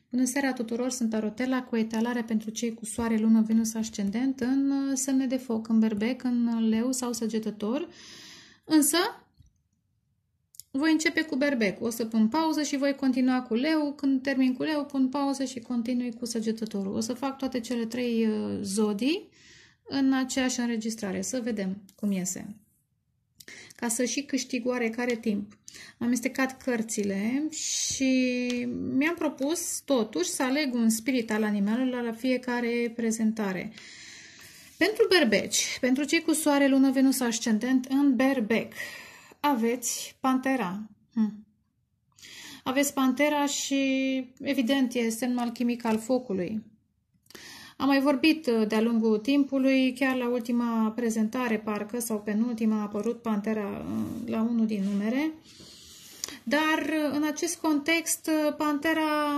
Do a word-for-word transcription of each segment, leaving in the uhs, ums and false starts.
Bună seara tuturor, sunt Arotela cu etalarea pentru cei cu soare, lună, Venus ascendent în semne de foc, în berbec, în leu sau săgetător. Însă, voi începe cu berbec. O să pun pauză și voi continua cu leu. Când termin cu leu, pun pauză și continui cu săgetătorul. O să fac toate cele trei zodii în aceeași înregistrare. Să vedem cum iese. Ca să și câștig oarecare timp. Am amestecat cărțile și mi-am propus totuși să aleg un spirit al animalului la fiecare prezentare. Pentru berbeci, pentru cei cu soare, lună, Venus ascendent în berbec, aveți pantera. Hm. Aveți pantera și evident e semnul alchimic al focului. Am mai vorbit de-a lungul timpului, chiar la ultima prezentare, parcă, sau penultima, a apărut pantera la unul din numere. Dar în acest context, pantera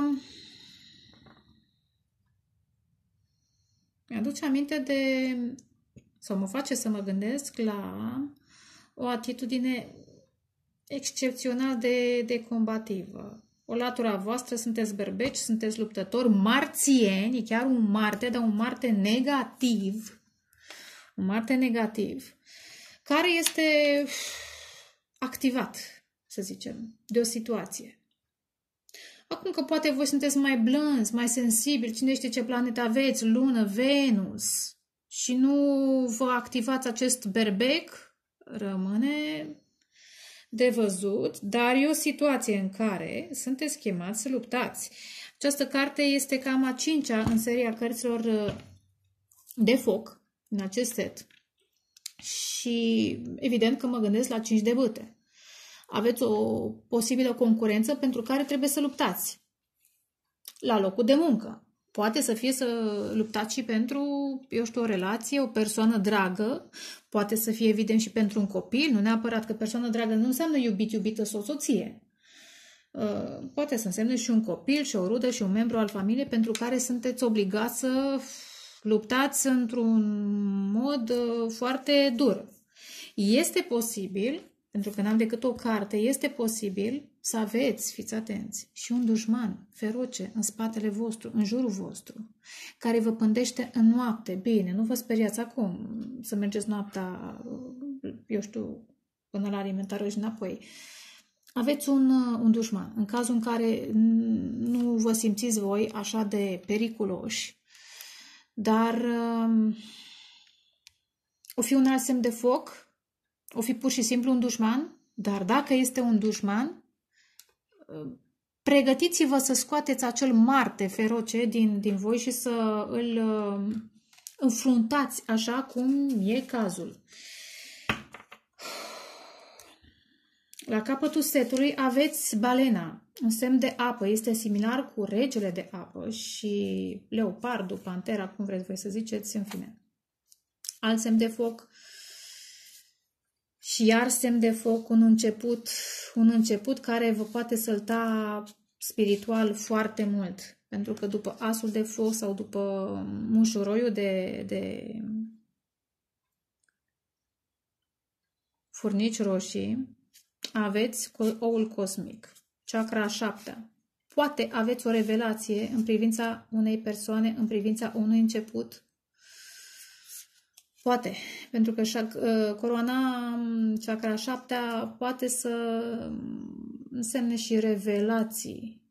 mi-aduce aminte de, sau mă face să mă gândesc la o atitudine excepțional de, de combativă. O latura voastră, sunteți berbeci, sunteți luptători, marțieni, e chiar un Marte, dar un Marte negativ, un Marte negativ, care este activat, să zicem, de o situație. Acum că poate voi sunteți mai blânzi, mai sensibili, cine știe ce planetă aveți, lună, Venus, și nu vă activați acest berbec, rămâne de văzut, dar e o situație în care sunteți chemați să luptați. Această carte este cam a cincea în seria cărților de foc, în acest set. Și evident că mă gândesc la cinci de bâte. Aveți o posibilă concurență pentru care trebuie să luptați. La locul de muncă. Poate să fie să luptați și pentru, eu știu, o relație, o persoană dragă. Poate să fie evident și pentru un copil. Nu neapărat că persoană dragă nu înseamnă iubit, iubită sau soție. Poate să însemne și un copil, și o rudă, și un membru al familiei pentru care sunteți obligați să luptați într-un mod foarte dur. Este posibil, pentru că n-am decât o carte, este posibil să aveți, fiți atenți, și un dușman feroce în spatele vostru, în jurul vostru, care vă pândește în noapte. Bine, nu vă speriați acum să mergeți noaptea, eu știu, până la alimentară și înapoi. Aveți un, un dușman. În cazul în care nu vă simțiți voi așa de periculoși, dar um, o fi un alt semn de foc, o fi pur și simplu un dușman, dar dacă este un dușman, pregătiți-vă să scoateți acel Marte feroce din, din voi și să îl uh, înfruntați așa cum e cazul. La capătul setului aveți balena, un semn de apă. Este similar cu regele de apă și leopardul, pantera, cum vreți voi să ziceți, în fine. Alt semn de foc. Și iar semn de foc, un început, un început care vă poate sălta spiritual foarte mult. Pentru că după asul de foc sau după mușuroiul de, de furnici roșii, aveți oul cosmic, chakra a șaptea. Poate aveți o revelație în privința unei persoane, în privința unui început. Poate, pentru că coroana, chakra șaptea, poate să însemne și revelații.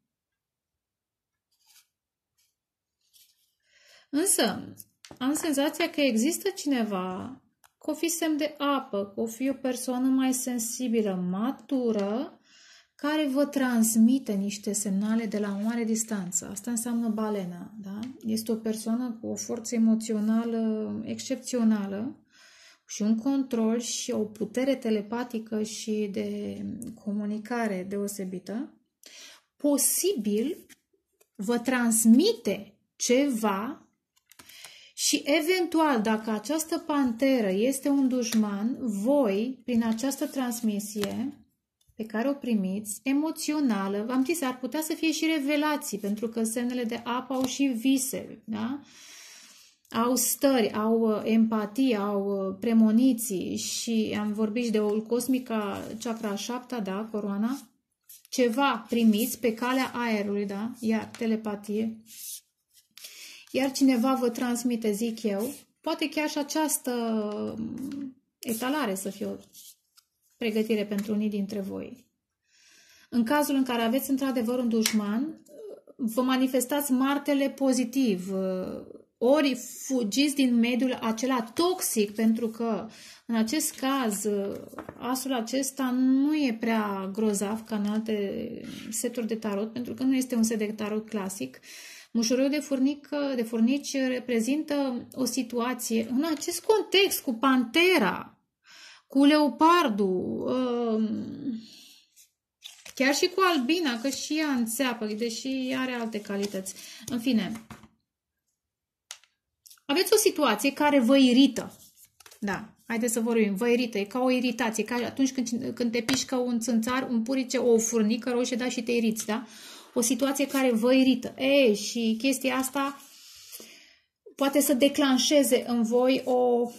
Însă, am senzația că există cineva, că o fi semn de apă, că o fi o persoană mai sensibilă, matură, care vă transmite niște semnale de la o mare distanță. Asta înseamnă balena, da? Este o persoană cu o forță emoțională excepțională și un control și o putere telepatică și de comunicare deosebită. Posibil vă transmite ceva și eventual, dacă această panteră este un dușman, voi, prin această transmisie pe care o primiți, emoțională, v-am zis, ar putea să fie și revelații, pentru că semnele de apă au și vise, da? Au stări, au empatie, au premoniții și am vorbit și de oul cosmic, chakra a șaptea, da, coroana, ceva primiți pe calea aerului, da? Iar telepatie. Iar cineva vă transmite, zic eu, poate chiar și această etalare să fie o pregătire pentru unii dintre voi. În cazul în care aveți într-adevăr un dușman, vă manifestați martele pozitiv, ori fugiți din mediul acela toxic, pentru că în acest caz asul acesta nu e prea grozav ca în alte seturi de tarot, pentru că nu este un set de tarot clasic. Mușuroiul de, furnic, de furnici reprezintă o situație în acest context cu pantera, cu leopardul, chiar și cu albina, că și ea înțeapă, deși are alte calități. În fine, aveți o situație care vă irită. Da, haideți să vorbim, vă irită, e ca o iritație, ca atunci când, când te pișcă un țânțar, un purice, o furnică roșie, da, și te iriți, da? O situație care vă irită. Ei, și chestia asta poate să declanșeze în voi o,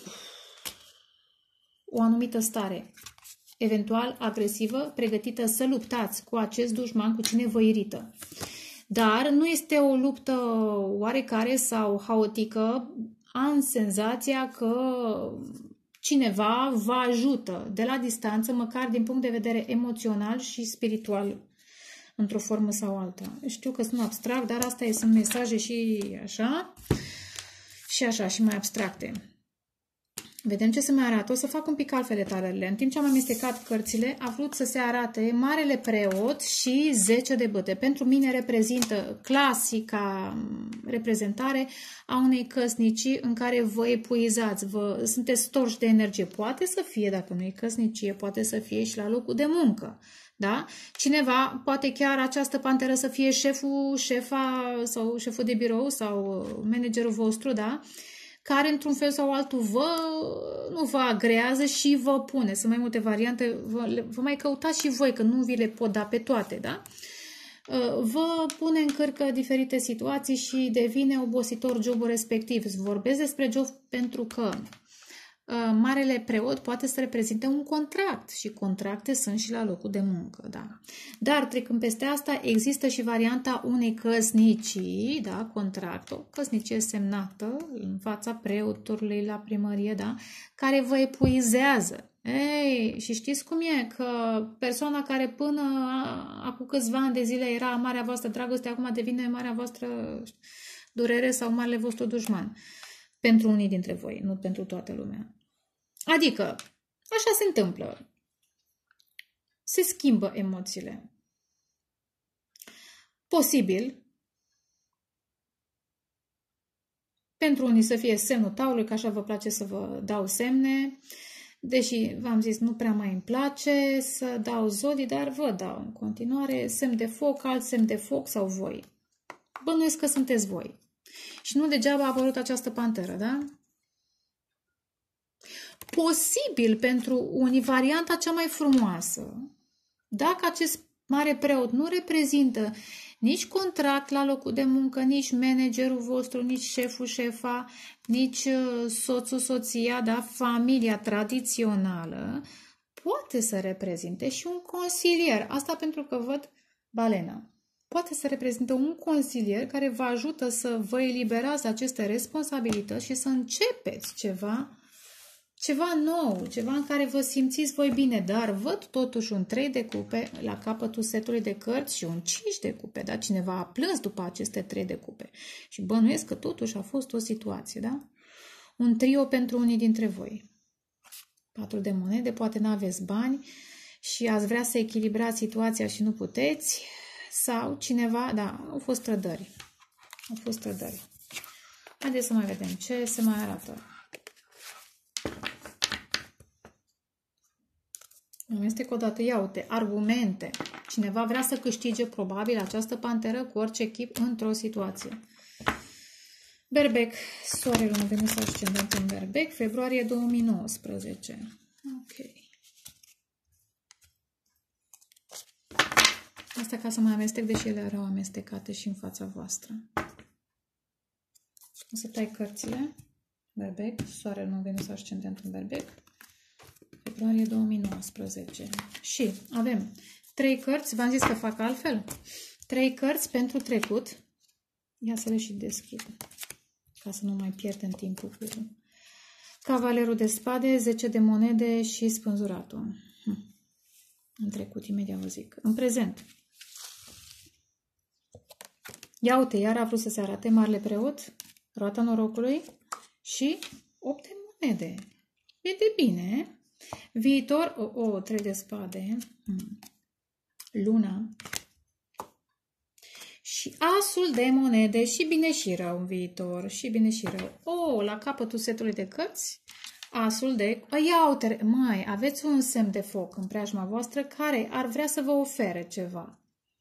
o anumită stare, eventual agresivă, pregătită să luptați cu acest dușman, cu cine vă irită. Dar nu este o luptă oarecare sau haotică, am senzația că cineva vă ajută de la distanță, măcar din punct de vedere emoțional și spiritual, într-o formă sau alta. Știu că sunt abstract, dar asta e, sunt mesaje și așa, și așa, și mai abstracte. Vedem ce se mai arată. O să fac un pic altfel etalările. În timp ce am amestecat cărțile, a vrut să se arate Marele Preot și zece de bâte. Pentru mine reprezintă clasica reprezentare a unei căsnicii în care vă epuizați, vă, sunteți storși de energie. Poate să fie, dacă nu e căsnicie, poate să fie și la locul de muncă. Da? Cineva, poate chiar această panteră să fie șeful, șefa sau șeful de birou sau managerul vostru, da? Care într-un fel sau altul vă, nu vă agrează și vă pune. Sunt mai multe variante, vă, vă mai căutați și voi, că nu vi le pot da pe toate, da? Vă pune în cărcă diferite situații și devine obositor jobul respectiv. Vorbesc despre job pentru că Marele Preot poate să reprezinte un contract și contracte sunt și la locul de muncă, da. Dar trecând peste asta, există și varianta unei căsnicii, da, contract, o căsnicie semnată în fața preotului la primărie, da, care vă epuizează. Ei, și știți cum e? Că persoana care până acum câțiva ani de zile era marea voastră dragoste, acum devine marea voastră durere sau marele vostru dușman. Pentru unii dintre voi, nu pentru toată lumea. Adică, așa se întâmplă. Se schimbă emoțiile. Posibil, pentru unii să fie semnul taurului, că așa vă place să vă dau semne, deși v-am zis, nu prea mai îmi place să dau zodii, dar vă dau în continuare semn de foc, alt semn de foc sau voi. Bănuiesc că sunteți voi. Și nu degeaba a apărut această panteră, da? Posibil pentru unii varianta cea mai frumoasă, dacă acest mare preot nu reprezintă nici contract la locul de muncă, nici managerul vostru, nici șeful, șefa, nici soțul, soția, da? Familia tradițională, poate să reprezinte și un consilier. Asta pentru că văd balena. Poate să reprezinte un consilier care vă ajută să vă eliberați aceste responsabilități și să începeți ceva, ceva nou, ceva în care vă simțiți voi bine. Dar văd totuși un trei de cupe la capătul setului de cărți și un cinci de cupe. Da? Cineva a plâns după aceste trei de cupe. Și bănuiesc că totuși a fost o situație. Da? Un trio pentru unii dintre voi. Patru de monede, poate n-aveți bani și ați vrea să echilibrați situația și nu puteți. Sau cineva, da, au fost trădări. Au fost trădări. Haideți să mai vedem ce se mai arată. Amestec o dată, ia uite, argumente. Cineva vrea să câștige probabil această panteră cu orice chip într-o situație. Berbec, soarele nu vine să ascendent în Berbec, februarie două mii nouăsprezece. Ok. Asta ca să mai amestec, deși ele erau amestecate și în fața voastră. O să tai cărțile. Berbec, soarele nu Venus ascendent în Berbec. Februarie două mii nouăsprezece. Și avem trei cărți, v-am zis că fac altfel. Trei cărți pentru trecut. Ia să le și deschid, ca să nu mai pierdem timpul cu Cavalerul de spade, zece de monede și spânzuratul. Hm. În trecut, imediat vă zic. În prezent. Ia uite, iar a vrut să se arate Marele Preot, roata norocului și opt de monede. E de bine. Viitor, o, o trei de spade. Hmm. Luna. Și asul de monede și bine și rău în viitor. Și bine și rău. O, la capătul setului de cărți, asul de... Ia uite, mai, aveți un semn de foc în preajma voastră care ar vrea să vă ofere ceva.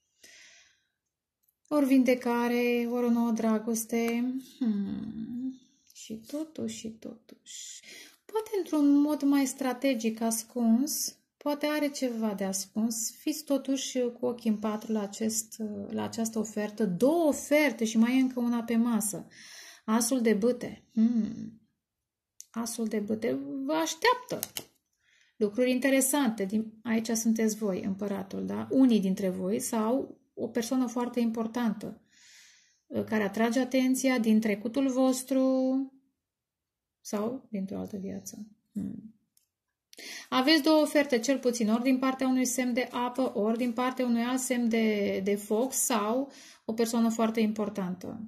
Ori vindecare, ori o nouă dragoste. Hmm. Și totuși, și totuși. Poate într-un mod mai strategic ascuns, poate are ceva de ascuns. Fiți totuși cu ochii în patru la, acest, la această ofertă. Două oferte și mai e încă una pe masă. Asul de bâte. Hmm. Asul de bâte vă așteaptă. Lucruri interesante. Aici sunteți voi, împăratul, da? Unii dintre voi sau o persoană foarte importantă care atrage atenția din trecutul vostru sau dintr-o altă viață. Hmm. Aveți două oferte, cel puțin, ori din partea unui semn de apă, ori din partea unui alt semn de, de foc sau o persoană foarte importantă.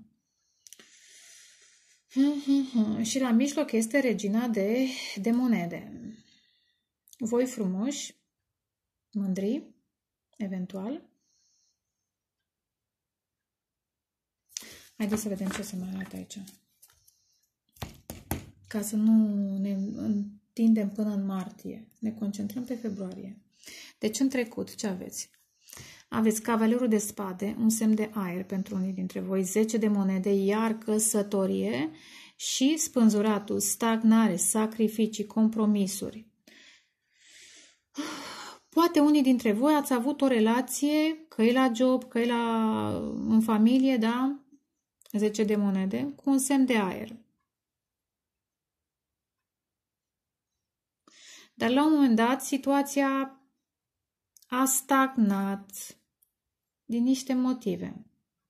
Hmm, hmm, hmm. Și la mijloc este regina de, de monede. Voi frumoși, mândri, eventual. Haideți să vedem ce se mai arată aici. Ca să nu ne întindem până în martie. Ne concentrăm pe februarie. Deci în trecut, ce aveți? Aveți Cavalerul de spade, un semn de aer pentru unii dintre voi, zece de monede, iar căsătorie și spânzuratul, stagnare, sacrificii, compromisuri. Poate unii dintre voi ați avut o relație, că e la job, că e la, în familie, da? zece de monede, cu un semn de aer. Dar la un moment dat, situația a stagnat din niște motive.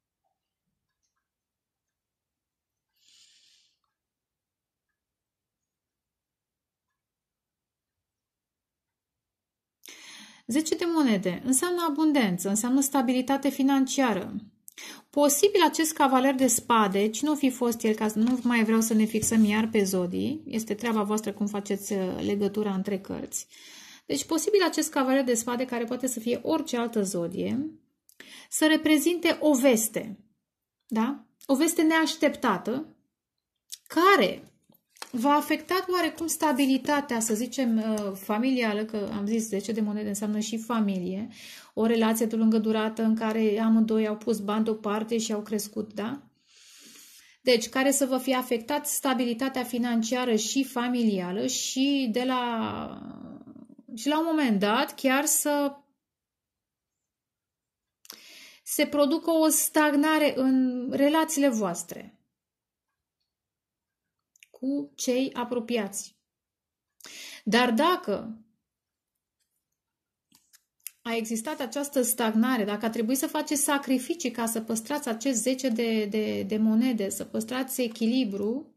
zece de monede înseamnă abundență, înseamnă stabilitate financiară. Posibil acest cavaler de spade, cine o fi fost el, ca să nu mai vreau să ne fixăm iar pe zodii, este treaba voastră cum faceți legătura între cărți. Deci posibil acest cavaler de spade, care poate să fie orice altă zodie, să reprezinte o veste, da? O veste neașteptată, care va afecta oarecum stabilitatea, să zicem, familială, că am zis zece de monede înseamnă și familie, o relație de lungă durată în care amândoi au pus bani deoparte și au crescut, da? Deci, care să vă fie afectat stabilitatea financiară și familială și de la, și la un moment dat chiar să se producă o stagnare în relațiile voastre cu cei apropiați. Dar dacă a existat această stagnare, dacă a trebuit să faceți sacrificii ca să păstrați acest zece de, de, de monede, să păstrați echilibru,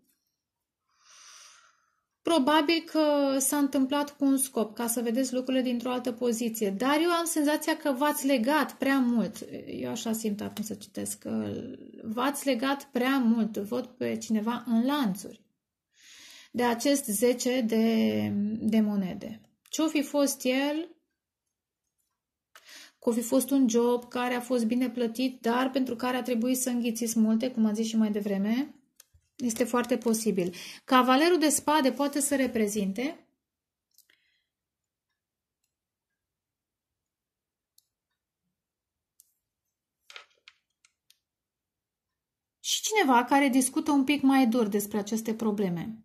probabil că s-a întâmplat cu un scop, ca să vedeți lucrurile dintr-o altă poziție. Dar eu am senzația că v-ați legat prea mult. Eu așa simt acum să citesc. V-ați legat prea mult. Văd pe cineva în lanțuri de acest zece de, de monede. Ce-o fi fost el? Că o fi fost un job care a fost bine plătit, dar pentru care a trebuit să înghițiți multe, cum am zis și mai devreme. Este foarte posibil. Cavalerul de spade poate să reprezinte și cineva care discută un pic mai dur despre aceste probleme.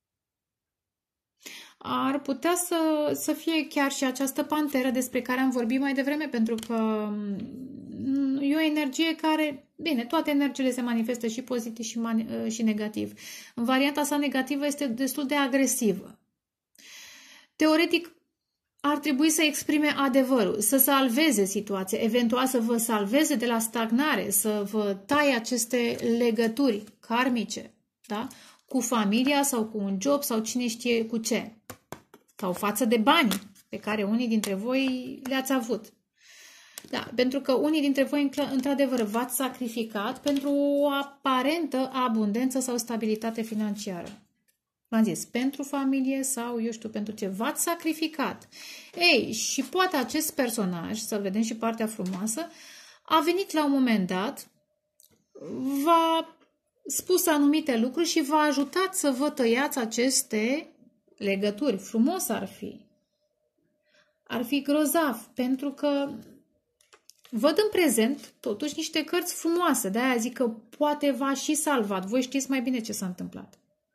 Ar putea să, să fie chiar și această panteră despre care am vorbit mai devreme, pentru că e o energie care, bine, toate energiile se manifestă și pozitiv și, și negativ. În varianta sa negativă este destul de agresivă. Teoretic, ar trebui să exprime adevărul, să salveze situația, eventual să vă salveze de la stagnare, să vă taie aceste legături karmice, da? Cu familia sau cu un job sau cine știe cu ce. Sau față de bani pe care unii dintre voi le-ați avut. Da, pentru că unii dintre voi, într-adevăr, v-ați sacrificat pentru o aparentă abundență sau stabilitate financiară. V-am zis, pentru familie sau, eu știu, pentru ce v-ați sacrificat. Ei, și poate acest personaj, să vedem și partea frumoasă, a venit la un moment dat, v-a spus anumite lucruri și v-a ajutat să vă tăiați aceste legături. Frumos ar fi. Ar fi grozav, pentru că văd în prezent, totuși, niște cărți frumoase. De-aia zic că poate v-a și salvat. Voi știți mai bine ce s-a întâmplat.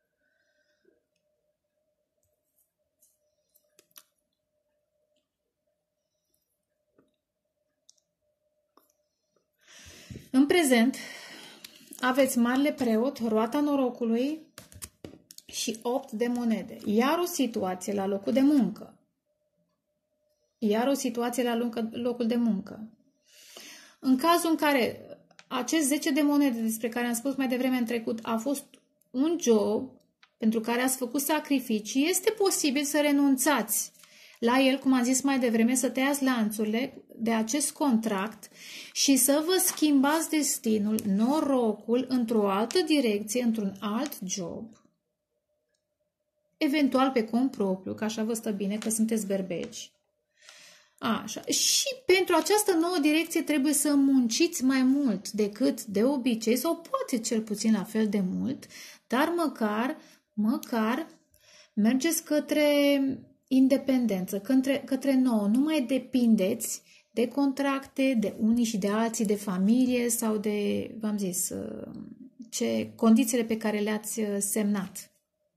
În prezent, aveți Marele Preot, Roata Norocului și opt de monede. Iar o situație la locul de muncă. Iar o situație la locul de muncă. În cazul în care acest zece de monede despre care am spus mai devreme în trecut a fost un job pentru care ați făcut sacrificii, este posibil să renunțați la el, cum am zis mai devreme, să tăiați lanțurile de acest contract și să vă schimbați destinul, norocul, într-o altă direcție, într-un alt job, eventual pe cont propriu, că așa vă stă bine, că sunteți berbeci. Așa. Și pentru această nouă direcție trebuie să munciți mai mult decât de obicei, sau poate cel puțin la fel de mult, dar măcar, măcar mergeți către independență, către, către nouă. Nu mai depindeți de contracte, de unii și de alții, de familie sau de, v-am zis, ce condițiile pe care le-ați semnat.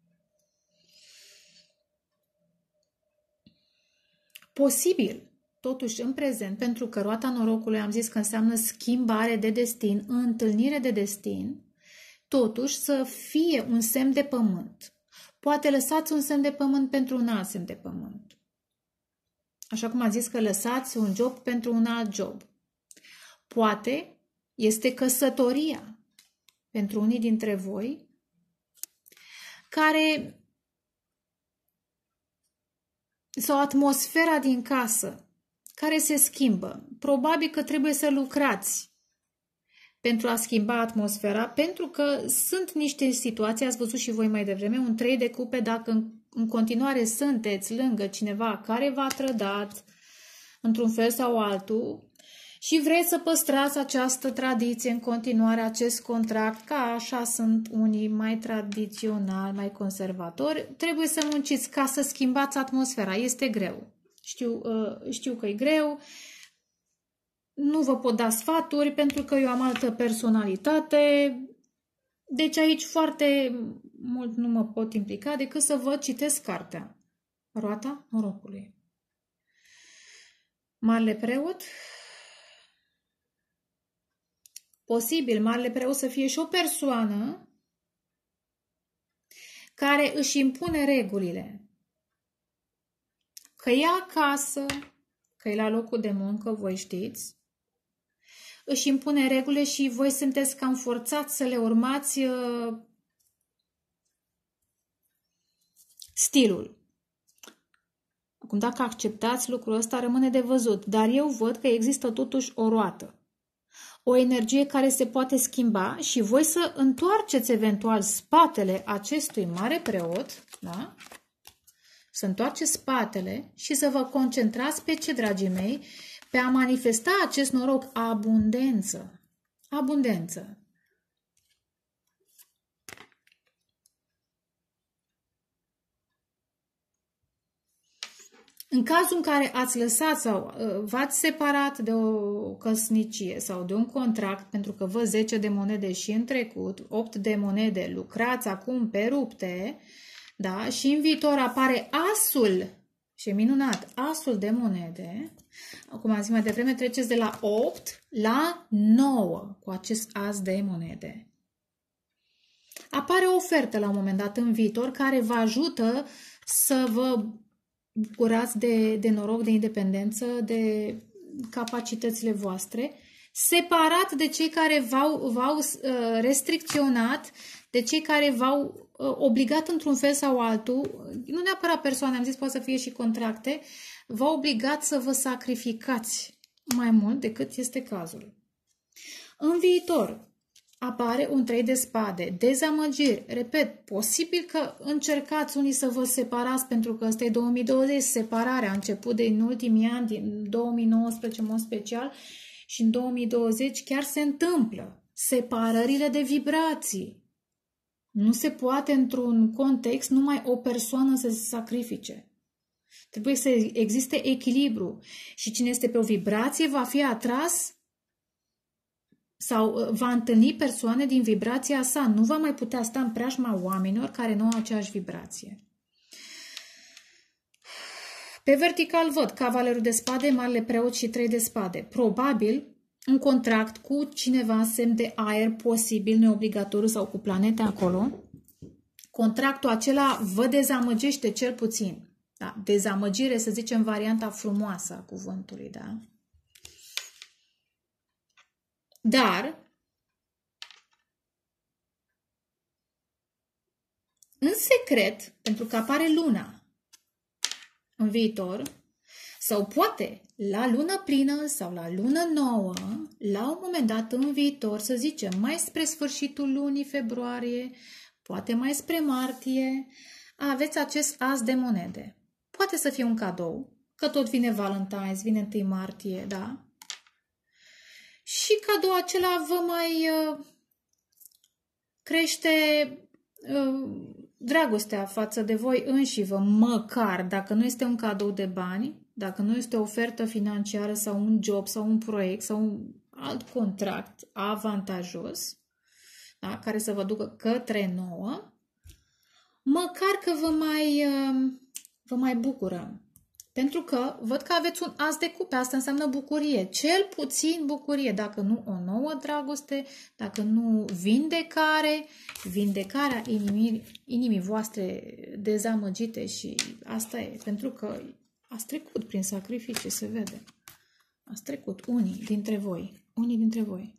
Posibil, totuși, în prezent, pentru că Roata Norocului am zis că înseamnă schimbare de destin, întâlnire de destin, totuși să fie un semn de pământ. Poate lăsați un semn de pământ pentru un alt semn de pământ. Așa cum am zis că lăsați un job pentru un alt job. Poate este căsătoria pentru unii dintre voi care sau atmosfera din casă care se schimbă. Probabil că trebuie să lucrați pentru a schimba atmosfera, pentru că sunt niște situații, ați văzut și voi mai devreme, un trei de cupe, dacă în, în continuare sunteți lângă cineva care v-a trădat într-un fel sau altul și vreți să păstrați această tradiție în continuare, acest contract, ca așa sunt unii mai tradiționali, mai conservatori, trebuie să munciți ca să schimbați atmosfera. Este greu. Știu, știu că e greu. Nu vă pot da sfaturi pentru că eu am altă personalitate. Deci aici foarte mult nu mă pot implica decât să vă citesc cartea. Roata Norocului. Marele Preot. Posibil Marele Preot să fie și o persoană care își impune regulile. Că e acasă, că e la locul de muncă, voi știți, își impune regulile și voi sunteți cam forțați să le urmați uh, stilul. Acum, dacă acceptați lucrul ăsta, rămâne de văzut. Dar eu văd că există totuși o roată. O energie care se poate schimba și voi să întoarceți eventual spatele acestui Mare Preot, da? Să întoarceți spatele și să vă concentrați pe ce, dragii mei, pe a manifesta acest noroc, abundență. Abundență. În cazul în care ați lăsat sau v-ați separat de o căsnicie sau de un contract, pentru că vă zece de monede și în trecut, opt de monede, lucrați acum pe rupte, da? Și în viitor apare asul, și e minunat, asul de monede. Acum am zis mai devreme, treceți de la opt la nouă cu acest as de monede. Apare o ofertă la un moment dat în viitor care vă ajută să vă bucurați de, de noroc, de independență, de capacitățile voastre, separat de cei care v-au, v-au uh, restricționat, de cei care v-au uh, obligat într-un fel sau altul, nu neapărat persoane, am zis, poate să fie și contracte, v-au obligat să vă sacrificați mai mult decât este cazul. În viitor apare un trei de spade, dezamăgiri. Repet, posibil că încercați unii să vă separați, pentru că ăsta e două mii douăzeci, separarea a început de în ultimii ani, din două mii nouăsprezece în mod special, și în două mii douăzeci chiar se întâmplă separările de vibrații. Nu se poate într-un context numai o persoană să se sacrifice. Trebuie să existe echilibru și cine este pe o vibrație va fi atras sau va întâlni persoane din vibrația sa. Nu va mai putea sta în preajma oamenilor care nu au aceeași vibrație. Pe vertical văd cavalerul de spade, marele preot și trei de spade. Probabil un contract cu cineva în semn de aer, posibil, neobligatoriu sau cu planete acolo. Contractul acela vă dezamăgește cel puțin. Da? Dezamăgire, să zicem, varianta frumoasă a cuvântului, da? Dar, în secret, pentru că apare luna în viitor, sau poate la lună plină sau la lună nouă, la un moment dat în viitor, să zicem, mai spre sfârșitul lunii februarie, poate mai spre martie, aveți acest as de monede. Poate să fie un cadou, că tot vine Valentine's, vine întâi martie, da? Și cadou acela vă mai uh, crește uh, dragostea față de voi înșivă, măcar dacă nu este un cadou de bani, dacă nu este o ofertă financiară sau un job sau un proiect sau un alt contract avantajos, da, care să vă ducă către nouă, măcar că vă mai, uh, vă mai bucură. Pentru că văd că aveți un as de cupe, asta înseamnă bucurie, cel puțin bucurie, dacă nu o nouă dragoste, dacă nu vindecare, vindecarea inimii, inimii voastre dezamăgite și asta e, pentru că ați trecut prin sacrificii, se vede. Ați trecut, unii dintre voi, unii dintre voi.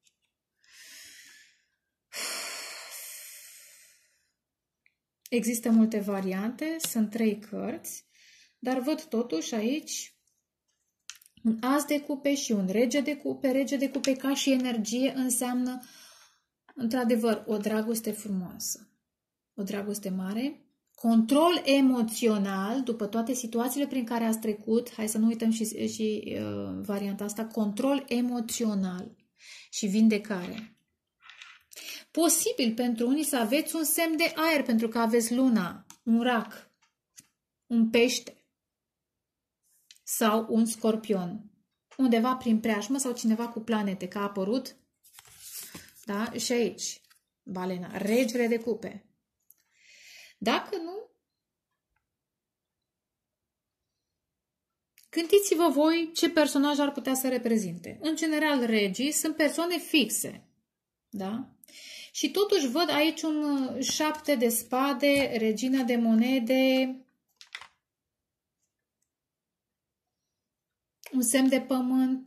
Există multe variante, sunt trei cărți. Dar văd totuși aici un as de cupe și un rege de cupe. Rege de cupe ca și energie înseamnă într-adevăr o dragoste frumoasă, o dragoste mare, control emoțional după toate situațiile prin care ați trecut. Hai să nu uităm și, și uh, varianta asta, control emoțional și vindecare. Posibil pentru unii să aveți un semn de aer pentru că aveți luna, un rac, un pește sau un scorpion, undeva prin preajmă sau cineva cu planete, că a apărut, da? Și aici, balena, regele de cupe. Dacă nu, gândiți-vă voi ce personaj ar putea să reprezinte. În general, regii sunt persoane fixe, da? Și totuși văd aici un șapte de spade, regina de monede, un semn de pământ,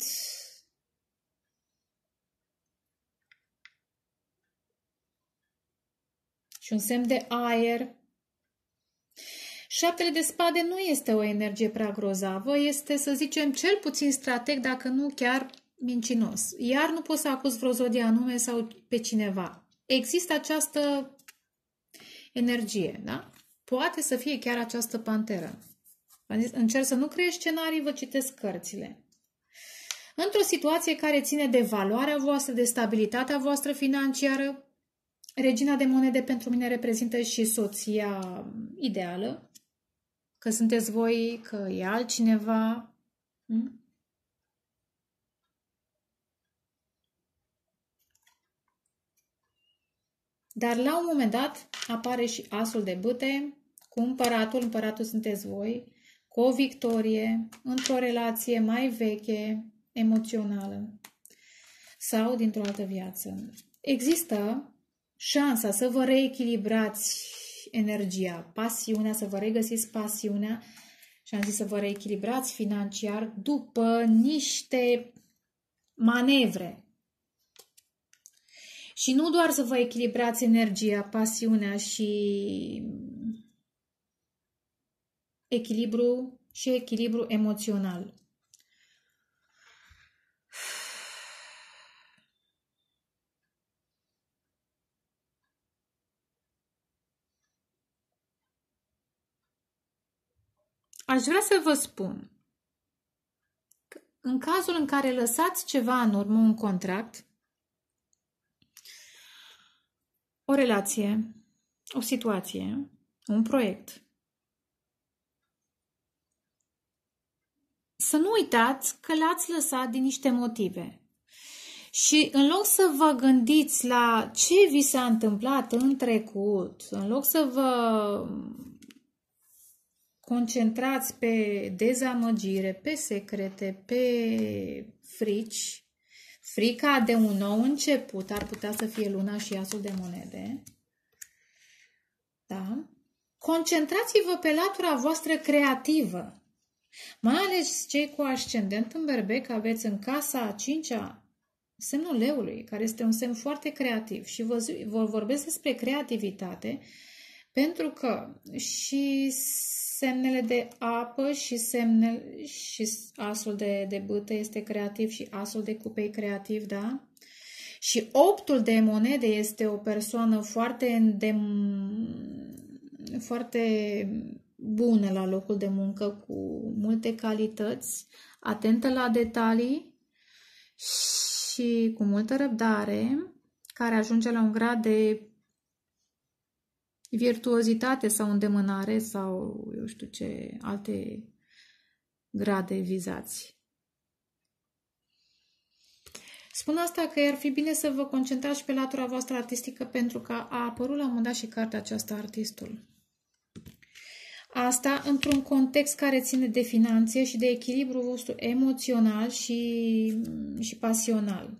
și un semn de aer. Șaptele de spade nu este o energie prea grozavă, este, să zicem, cel puțin strateg, dacă nu chiar mincinos. Iar nu pot să acuz vreo zodie anume sau pe cineva. Există această energie, da? Poate să fie chiar această panteră. Încerc să nu creez scenarii, vă citesc cărțile. Într-o situație care ține de valoarea voastră, de stabilitatea voastră financiară, regina de monede pentru mine reprezintă și soția ideală, că sunteți voi, că e altcineva. Hm? Dar la un moment dat apare și asul de bâte cu împăratul, împăratul sunteți voi, cu o victorie, într-o relație mai veche, emoțională sau dintr-o altă viață. Există șansa să vă reechilibrați energia, pasiunea, să vă regăsiți pasiunea Și am zis să vă reechilibrați financiar după niște manevre. Și nu doar să vă echilibrați energia, pasiunea și echilibru și echilibru emoțional. Aș vrea să vă spun că în cazul în care lăsați ceva în urmă, un contract, o relație, o situație, un proiect, să nu uitați că l-ați lăsat din niște motive. Și în loc să vă gândiți la ce vi s-a întâmplat în trecut, în loc să vă concentrați pe dezamăgire, pe secrete, pe frici, frica de un nou început ar putea să fie luna și asul de monede. Da? Concentrați-vă pe latura voastră creativă. Mai ales cei cu ascendent în Berbec, aveți în casa a cincea semnul leului, care este un semn foarte creativ. Și vă, vă vorbesc despre creativitate, pentru că și semnele de apă și, semnele, și asul de, de bâtă este creativ și asul de cupei creativ, da? Și optul de monede este o persoană foarte, îndem, foarte bună la locul de muncă, cu multe calități, atentă la detalii și cu multă răbdare, care ajunge la un grad de virtuozitate sau îndemânare sau eu știu ce alte grade vizați. Spun asta că ar fi bine să vă concentrați pe latura voastră artistică, pentru că a apărut la un moment dat și cartea aceasta, Artistul. Asta într-un context care ține de finanțe și de echilibru vostru emoțional și, și pasional.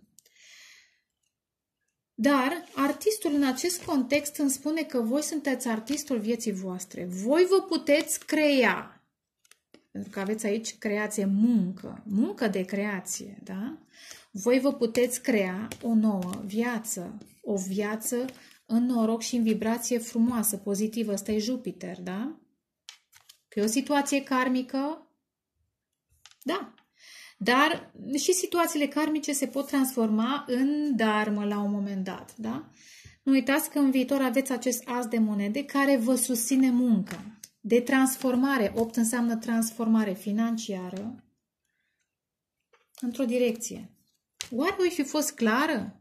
Dar artistul în acest context îmi spune că voi sunteți artistul vieții voastre. Voi vă puteți crea. Pentru că aveți aici creație, muncă. Muncă de creație, da? Voi vă puteți crea o nouă viață. O viață în noroc și în vibrație frumoasă, pozitivă. Ăsta e Jupiter, da? Că e o situație karmică? Da. Dar și situațiile karmice se pot transforma în dharma la un moment dat, da? Nu uitați că în viitor aveți acest as de monede care vă susține munca. De transformare, opt înseamnă transformare financiară într-o direcție. Oare voi fi fost clară?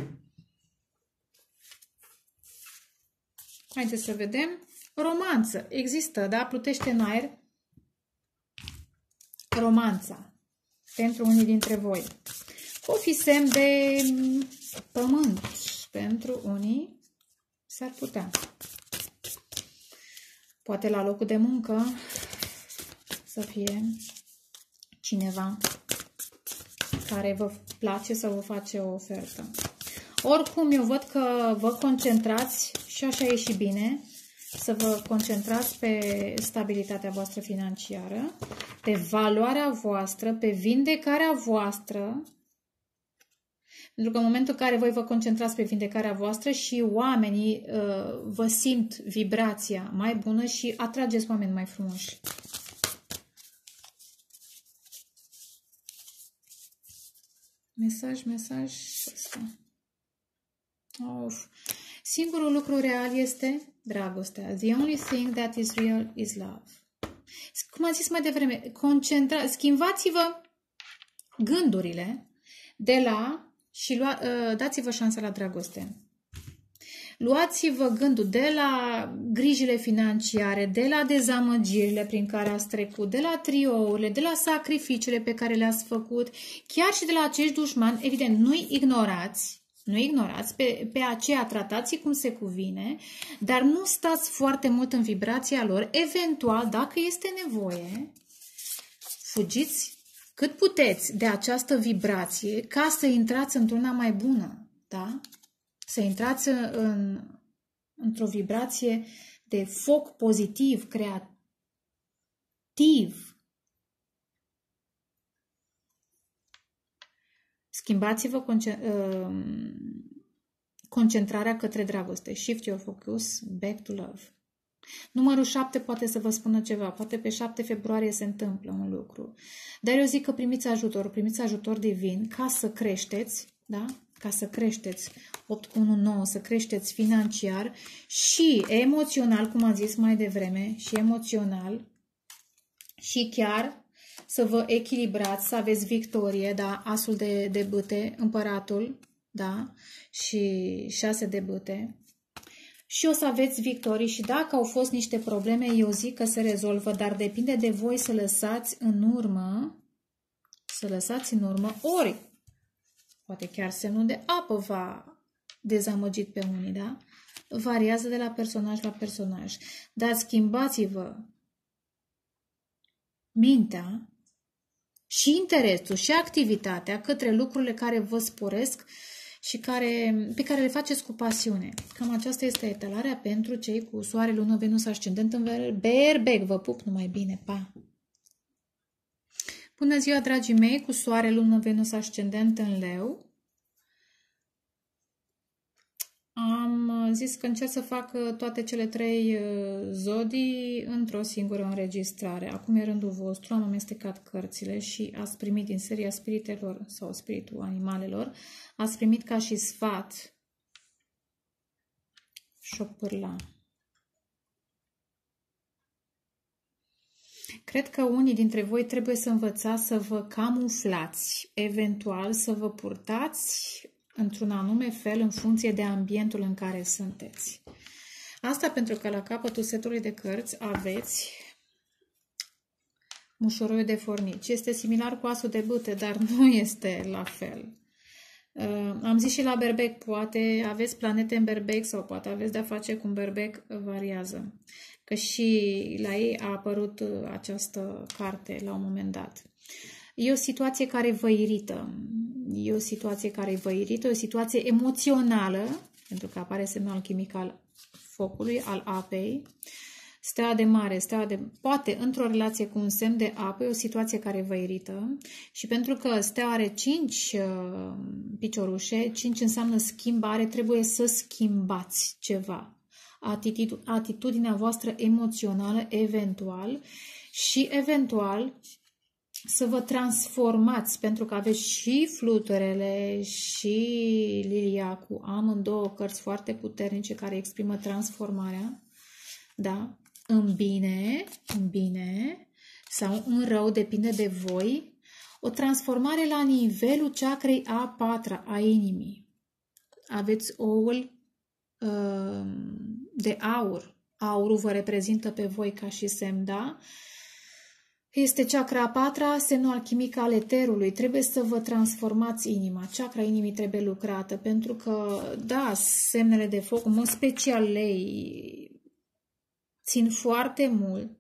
Haideți să vedem. Romanță. Există, da? Plutește în aer. Romanța. Pentru unii dintre voi. O fi semn de pământ. Pentru unii s-ar putea. Poate la locul de muncă să fie cineva care vă place să vă face o ofertă. Oricum, eu văd că vă concentrați, și așa e și bine, să vă concentrați pe stabilitatea voastră financiară, pe valoarea voastră, pe vindecarea voastră, pentru că în momentul în care voi vă concentrați pe vindecarea voastră și oamenii uh, vă simt vibrația mai bună și atrageți oameni mai frumoși. Mesaj, mesaj ăsta. Of. Singurul lucru real este dragostea. The only thing that is real is love. Cum am zis mai devreme, concentra, schimbați-vă gândurile de la și lua, dați-vă șansa la dragoste. Luați-vă gândul de la grijile financiare, de la dezamăgirile prin care ați trecut, de la triourile, de la sacrificiile pe care le-ați făcut, chiar și de la acești dușmani. Evident, nu-i ignorați, nu ignorați, pe, pe aceea tratați cum se cuvine, dar nu stați foarte mult în vibrația lor. Eventual, dacă este nevoie, fugiți cât puteți de această vibrație ca să intrați într-una mai bună, da? Să intrați în, într-o vibrație de foc pozitiv, creat, activ. Schimbați-vă concentrarea către dragoste. Shift your focus back to love. Numărul șapte poate să vă spună ceva. Poate pe șapte februarie se întâmplă un lucru. Dar eu zic că primiți ajutor, primiți ajutor divin ca să creșteți, da? Ca să creșteți opt unu nouă, să creșteți financiar și emoțional, cum am zis mai devreme, și emoțional și chiar să vă echilibrați, să aveți victorie, da? Asul de, de bâte, împăratul, da? Și șase de bâte. Și o să aveți victorii și dacă au fost niște probleme, eu zic că se rezolvă, dar depinde de voi să lăsați în urmă, să lăsați în urmă, ori poate chiar semnul de apă v-a dezamăgit pe unii, da? Variază de la personaj la personaj. Dar schimbați-vă mintea și interesul și activitatea către lucrurile care vă sporesc și care, pe care le faceți cu pasiune. Cam aceasta este etalarea pentru cei cu soare, lună, Venus, ascendent în Berbec. Vă pup numai bine, pa! Bună ziua, dragii mei, cu soare, lună, Venus, ascendent în Leu. Am zis că încerc să fac toate cele trei zodii într-o singură înregistrare. Acum e rândul vostru, am amestecat cărțile și ați primit din seria spiritelor sau spiritul animalelor, ați primit ca și sfat șopârla. Cred că unii dintre voi trebuie să învățați să vă camuflați, eventual să vă purtați într-un anume fel în funcție de ambientul în care sunteți. Asta pentru că la capătul setului de cărți aveți mușoroiul de fornici. Este similar cu asul de bâte, dar nu este la fel. Uh, am zis și la Berbec, poate aveți planete în Berbec sau poate aveți de-a face cu un Berbec, variază. Că și la ei a apărut această carte la un moment dat. E o situație care vă irită. E o situație care vă irită, o situație emoțională, pentru că apare semnal chimic al focului, al apei. Steaua de mare, steaua de... Poate, într-o relație cu un semn de apă, e o situație care vă irită. Și pentru că steaua are cinci uh, piciorușe, cinci înseamnă schimbare, trebuie să schimbați ceva. Atitud atitudinea voastră emoțională, eventual, și eventual să vă transformați, pentru că aveți și fluturele și liliacul, amândouă cărți foarte puternice care exprimă transformarea, da? În bine, în bine sau în rău, depinde de voi, o transformare la nivelul chakrei a patra, a inimii. Aveți oul uh, de aur, aurul vă reprezintă pe voi ca și semn, da? Este chakra a patra, semnul alchimic al eterului. Trebuie să vă transformați inima. Chakra inimii trebuie lucrată, pentru că, da, semnele de foc, în mod special lei, țin foarte mult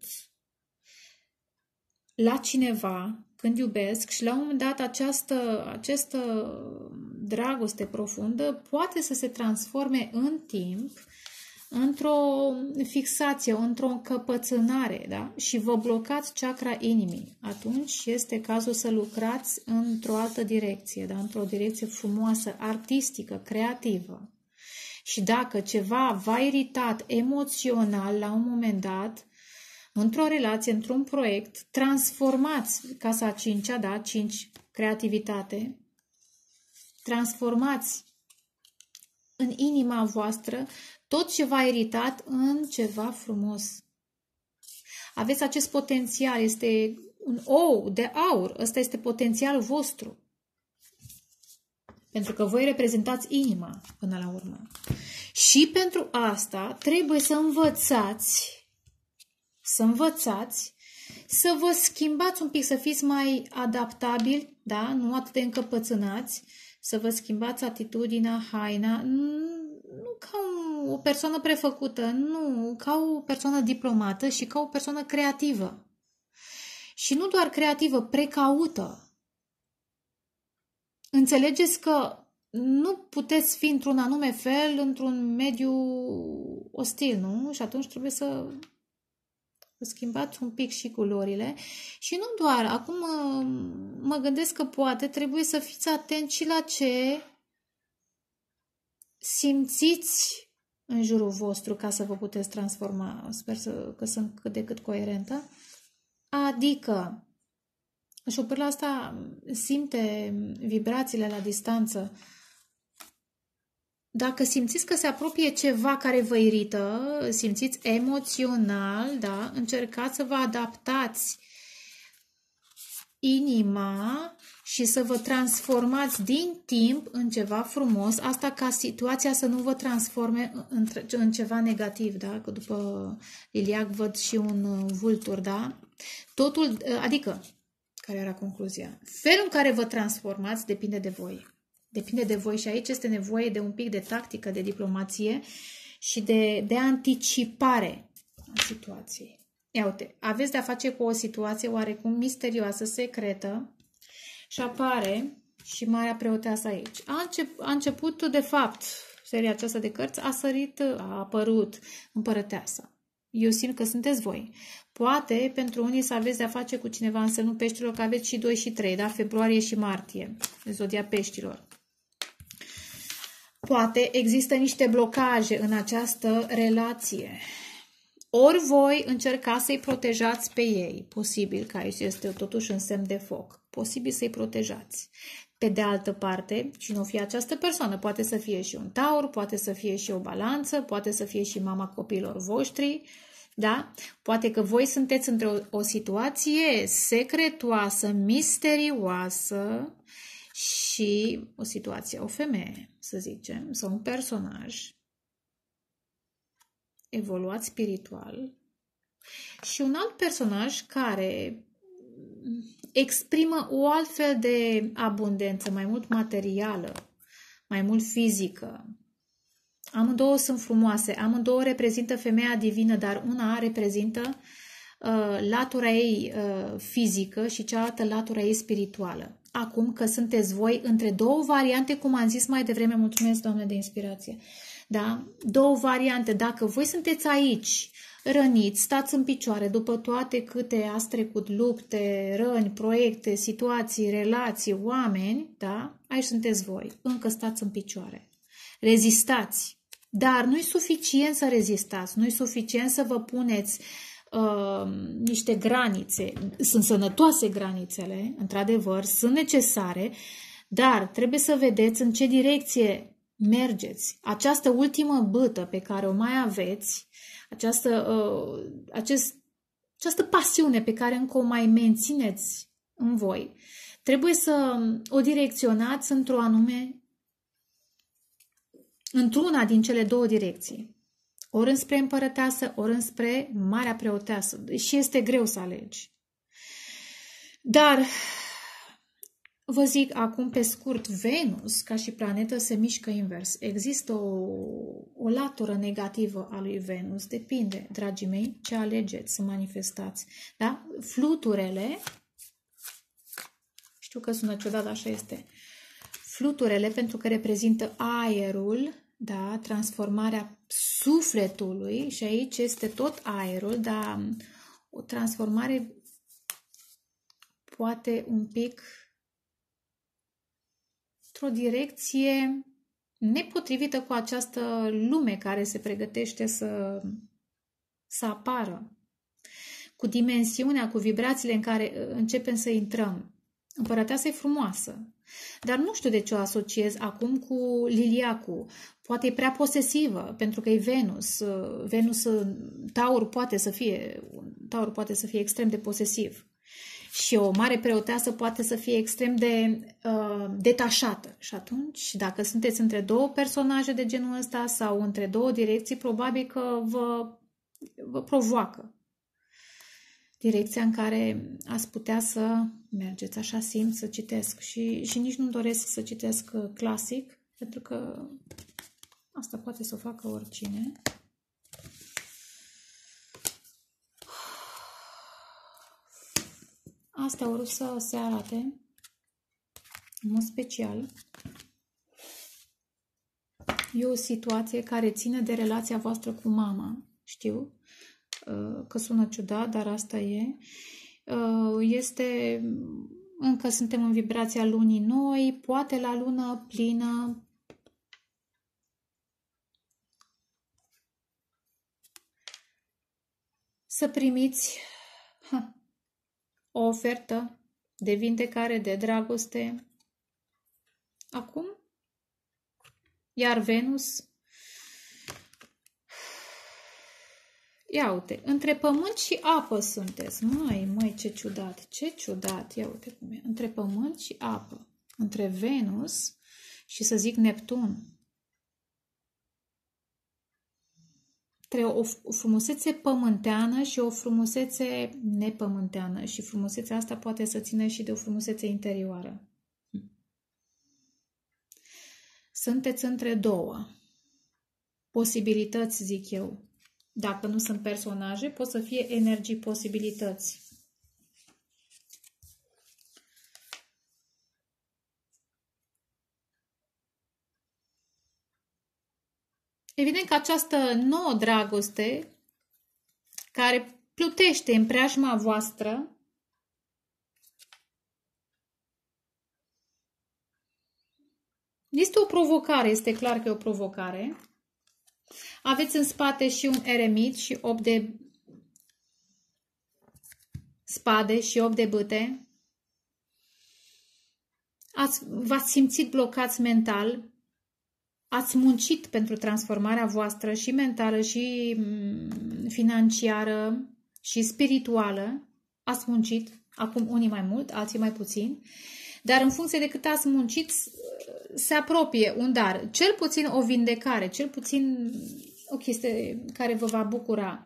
la cineva când iubesc și la un moment dat această, această dragoste profundă poate să se transforme în timp într-o fixație, într-o încăpățânare, da? Și vă blocați chakra inimii. Atunci este cazul să lucrați într-o altă direcție, da? Într-o direcție frumoasă, artistică, creativă. Și dacă ceva v-a iritat emoțional la un moment dat, într-o relație, într-un proiect, transformați casa a cincea, da? cinci, creativitate, transformați în inima voastră tot ce v-a iritat în ceva frumos. Aveți acest potențial, este un ou de aur, ăsta este potențialul vostru. Pentru că voi reprezentați inima până la urmă. Și pentru asta trebuie să învățați, să învățați, să vă schimbați un pic, să fiți mai adaptabili, da? Nu atât de încăpățânați, să vă schimbați atitudinea, haina, nu ca o persoană prefăcută, nu, ca o persoană diplomată și ca o persoană creativă. Și nu doar creativă, precaută. Înțelegeți că nu puteți fi într-un anume fel, într-un mediu ostil, nu? Și atunci trebuie să Să schimbați un pic și culorile. Și nu doar, acum mă, mă gândesc că poate trebuie să fiți atenți și la ce simțiți în jurul vostru ca să vă puteți transforma. Sper să, că sunt cât de cât coerentă. Adică, șopârla asta simte vibrațiile la distanță. Dacă simțiți că se apropie ceva care vă irită, simțiți emoțional, da? Încercați să vă adaptați inima și să vă transformați din timp în ceva frumos, asta ca situația să nu vă transforme în, în ceva negativ, da? Că după liliac văd și un vultur, da? Totul, adică, care era concluzia? Felul în care vă transformați depinde de voi. Depinde de voi și aici este nevoie de un pic de tactică, de diplomație și de, de anticipare a situației. Ia uite, aveți de-a face cu o situație oarecum misterioasă, secretă și apare și Marea Preoteasă aici. A, încep, a început, de fapt, seria aceasta de cărți, a sărit, a apărut Împărăteasa. Eu simt că sunteți voi. Poate pentru unii să aveți de-a face cu cineva în semnul peștilor, că aveți și doi și trei, da? Februarie și martie, zodia peștilor. Poate există niște blocaje în această relație. Ori voi încercați să-i protejați pe ei. Posibil că aici este totuși un semn de foc. Posibil să-i protejați. Pe de altă parte, cine o fi această persoană? Poate să fie și un taur, poate să fie și o balanță, poate să fie și mama copiilor voștri, da? Poate că voi sunteți într-o o situație secretoasă, misterioasă și o situație, o femeie, să zicem, sau un personaj evoluat spiritual și un alt personaj care exprimă o altfel de abundență, mai mult materială, mai mult fizică. Amândouă sunt frumoase, amândouă reprezintă femeia divină, dar una reprezintă uh, latura ei uh, fizică și cealaltă latura ei spirituală. Acum că sunteți voi între două variante, cum am zis mai devreme, mulțumesc, Doamne, de inspirație, da? Două variante. Dacă voi sunteți aici, răniți, stați în picioare, după toate câte ați trecut, lupte, răni, proiecte, situații, relații, oameni, da? Aici sunteți voi. Încă stați în picioare. Rezistați. Dar nu-i suficient să rezistați, nu-i suficient să vă puneți uh, niște granițe. Sunt sănătoase granițele, într-adevăr, sunt necesare, dar trebuie să vedeți în ce direcție mergeți. Această ultimă bâtă pe care o mai aveți, această, uh, acest, această pasiune pe care încă o mai mențineți în voi, trebuie să o direcționați într-o anume într-una din cele două direcții. Ori înspre împărăteasă, ori înspre Marea Preoteasă. Și este greu să alegi. Dar, vă zic acum pe scurt, Venus, ca și planetă, se mișcă invers. Există o, o latură negativă a lui Venus. Depinde, dragii mei, ce alegeți să manifestați. Da? Fluturele, știu că sună ciudat, așa este, fluturele, pentru că reprezintă aerul, da, transformarea sufletului, și aici este tot aerul, dar o transformare poate un pic într-o direcție nepotrivită cu această lume care se pregătește să, să apară, cu dimensiunea, cu vibrațiile în care începem să intrăm. Împărăteasa e frumoasă, dar nu știu de ce o asociez acum cu liliacul. Poate e prea posesivă, pentru că e Venus. Venus, Taur poate să fie, Taur poate să fie extrem de posesiv. Și o mare preoteasă poate să fie extrem de uh, detașată. Și atunci, dacă sunteți între două personaje de genul ăsta sau între două direcții, probabil că vă, vă provoacă direcția în care ați putea să mergeți. Așa simt să citesc. Și, și nici nu-mi doresc să citesc clasic, pentru că asta poate să o facă oricine. Asta o vrut să se arate în mod special. E o situație care ține de relația voastră cu mama, știu, că sună ciudat, dar asta e. Este, încă suntem în vibrația lunii noi, poate la lună plină să primiți ha, o ofertă de vindecare, de dragoste. Acum, iar Venus, ia uite, între pământ și apă sunteți. Măi, măi, ce ciudat, ce ciudat. Ia uite cum e. Între pământ și apă. Între Venus și, să zic, Neptun. Între o, o frumusețe pământeană și o frumusețe nepământeană. Și frumusețea asta poate să țină și de o frumusețe interioară. Sunteți între două posibilități, zic eu. Dacă nu sunt personaje, pot să fie energii, posibilități. Evident că această nouă dragoste, care plutește în preajma voastră, este o provocare, este clar că e o provocare. Aveți în spate și un eremit și opt de spade și opt de bâte. Ați, v-ați simțit blocați mental. Ați muncit pentru transformarea voastră și mentală și financiară și spirituală. Ați muncit, acum unii mai mult, alții mai puțin. Dar în funcție de cât ați muncit, se apropie un dar. Cel puțin o vindecare, cel puțin o chestie care vă va bucura.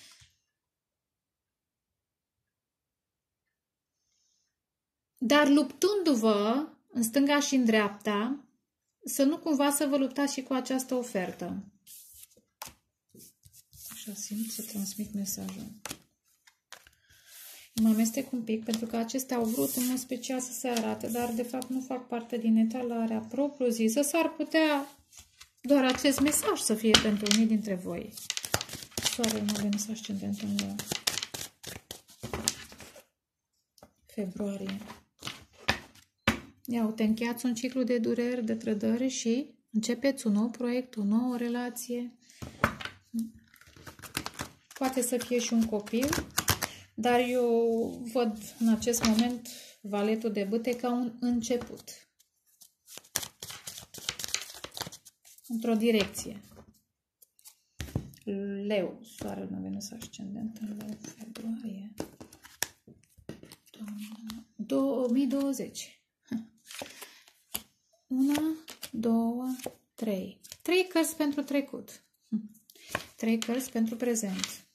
Dar luptându-vă în stânga și în dreapta, să nu cumva să vă luptați și cu această ofertă. Așa simt să transmit mesajul. Mă amestec un pic, pentru că acestea au vrut în mod special să se arate, dar de fapt nu fac parte din etalarea propriu-zisă. S-ar putea doar acest mesaj să fie pentru unii dintre voi. Soarele nu avem să ascendent în leu. Februarie. Ia uite, încheiați un ciclu de dureri, de trădări și începeți un nou proiect, o nouă relație. Poate să fie și un copil, dar eu văd în acest moment valetul de bâte ca un început. Într-o direcție. Leu, soarele nu Venus ascendent în leu, februarie două mii douăzeci. Una, două, trei. Trei cărți pentru trecut. Trei cărți pentru prezent.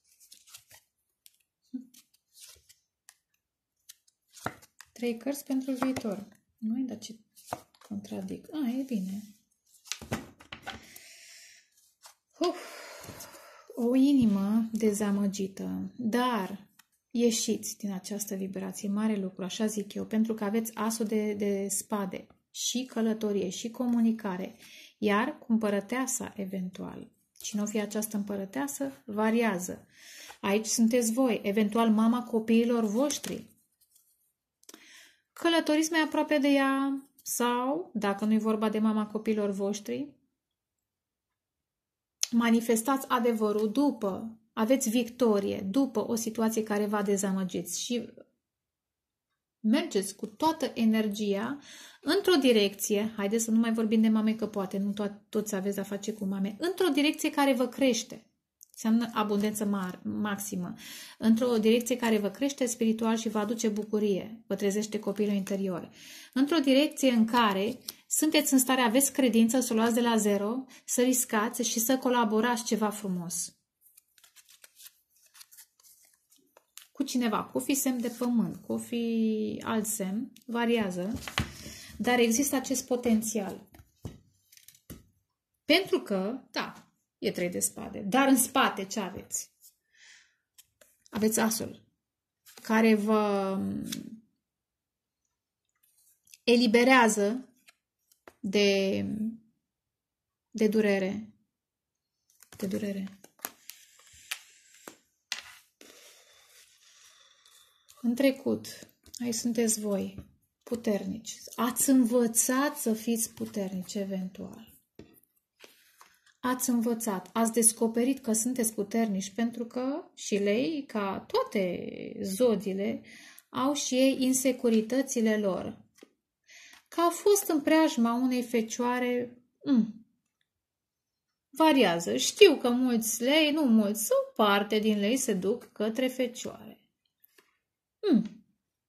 Trei cărți pentru viitor. Nu-i, dar ce contradic. A, e bine. Uf, o inimă dezamăgită. Dar ieșiți din această vibrație. Mare lucru, așa zic eu, pentru că aveți asul de, de spade. Și călătorie, și comunicare. Iar cu împărăteasa, eventual. Cine o fi această împărăteasă, variază. Aici sunteți voi, eventual mama copiilor voștri. Călătoriți mai aproape de ea sau, dacă nu e vorba de mama copiilor voștri, manifestați adevărul după, aveți victorie, după o situație care v-a dezamăgit și mergeți cu toată energia într-o direcție, haideți să nu mai vorbim de mame, că poate nu to toți aveți de-a face cu mame, într-o direcție care vă crește. Înseamnă abundență mare, maximă. Într-o direcție care vă crește spiritual și vă aduce bucurie. Vă trezește copilul interior. Într-o direcție în care sunteți în stare, aveți credință, să o luați de la zero, să riscați și să colaborați ceva frumos. Cu cineva, cu fi semn de pământ, cu fi alt semn, variază, dar există acest potențial. Pentru că, da, e trei de spade, dar în spate ce aveți? Aveți asul, care vă eliberează de, de durere, de durere. în trecut, aici sunteți voi, puternici. Ați învățat să fiți puternici, eventual. Ați învățat, ați descoperit că sunteți puternici, pentru că și lei, ca toate zodiile, au și ei insecuritățile lor. Că a fost în preajma unei fecioare, mm, variază. Știu că mulți lei, nu mulți, o parte din lei se duc către fecioare. Mm.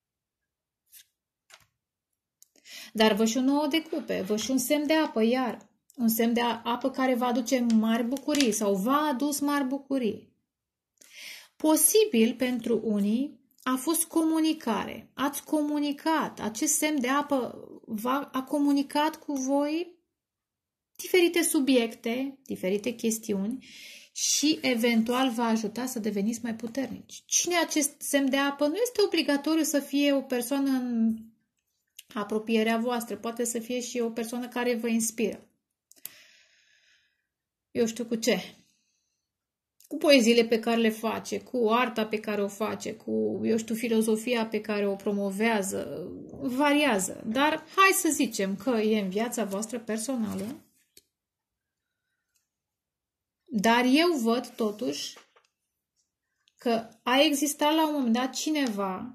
Dar vă și un nouă de cupe, vă și un semn de apă, iar un semn de apă care va aduce mari bucurii sau v-a adus mari bucurii. Posibil pentru unii a fost comunicare. Ați comunicat. Acest semn de apă v-a, a comunicat cu voi diferite subiecte, diferite chestiuni și eventual va ajuta să deveniți mai puternici. Cine acest semn de apă? Nu este obligatoriu să fie o persoană în apropierea voastră. Poate să fie și o persoană care vă inspiră. Eu știu cu ce. Cu poeziile pe care le face, cu arta pe care o face, cu, eu știu, filozofia pe care o promovează, variază. Dar hai să zicem că e în viața voastră personală. Dar eu văd totuși că a existat la un moment dat cineva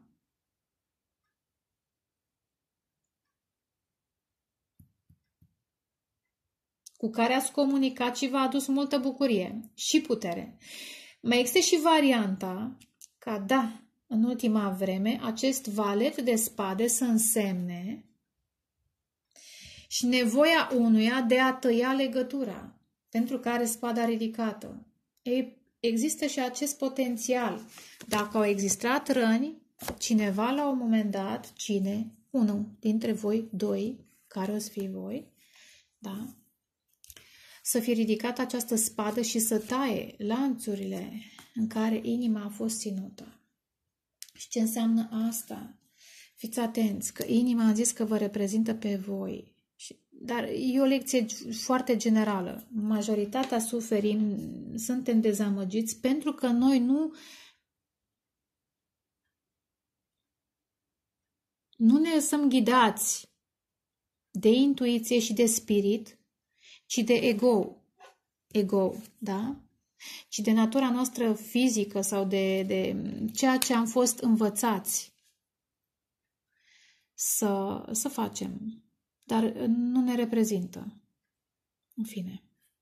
cu care ați comunicat și v-a adus multă bucurie și putere. Mai există și varianta ca, da, în ultima vreme, acest valet de spade să însemne și nevoia unuia de a tăia legătura pentru care spada ridicată. Ei, există și acest potențial. Dacă au existat răni, cineva la un moment dat, cine? Unul dintre voi, doi, care o să fie voi, da? Să fi ridicat această spadă și să taie lanțurile în care inima a fost ținută. Și ce înseamnă asta? Fiți atenți, că inima a zis că vă reprezintă pe voi. Dar e o lecție foarte generală. Majoritatea suferim, suntem dezamăgiți pentru că noi nu, nu ne lăsăm ghidați de intuiție și de spirit, ci de ego, ego, da? Ci de natura noastră fizică sau de, de ceea ce am fost învățați să, să facem, dar nu ne reprezintă. În fine.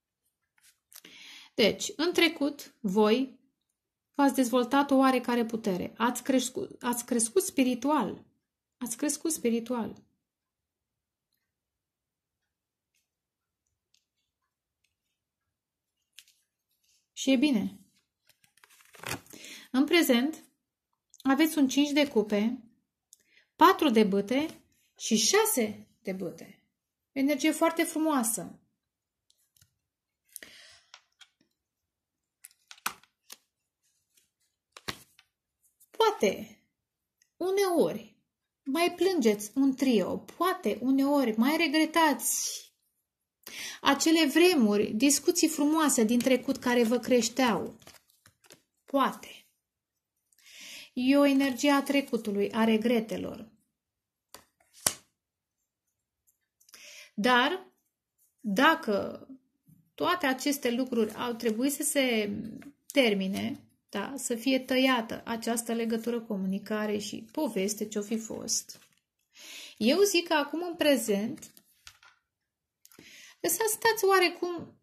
Deci, în trecut, voi v-ați dezvoltat o oarecare putere. Ați crescut, ați crescut spiritual. Ați crescut spiritual. Și e bine. În prezent, aveți un cinci de cupe, patru de bâte și șase de bâte. Energie foarte frumoasă. Poate, uneori, mai plângeți un trio. Poate, uneori, mai regretați acele vremuri, discuții frumoase din trecut care vă creșteau. Poate. E o energie a trecutului, a regretelor. Dar, dacă toate aceste lucruri au trebuit să se termine, da, să fie tăiată această legătură, comunicare și poveste ce-o fi fost, eu zic că acum în prezent să stați oarecum,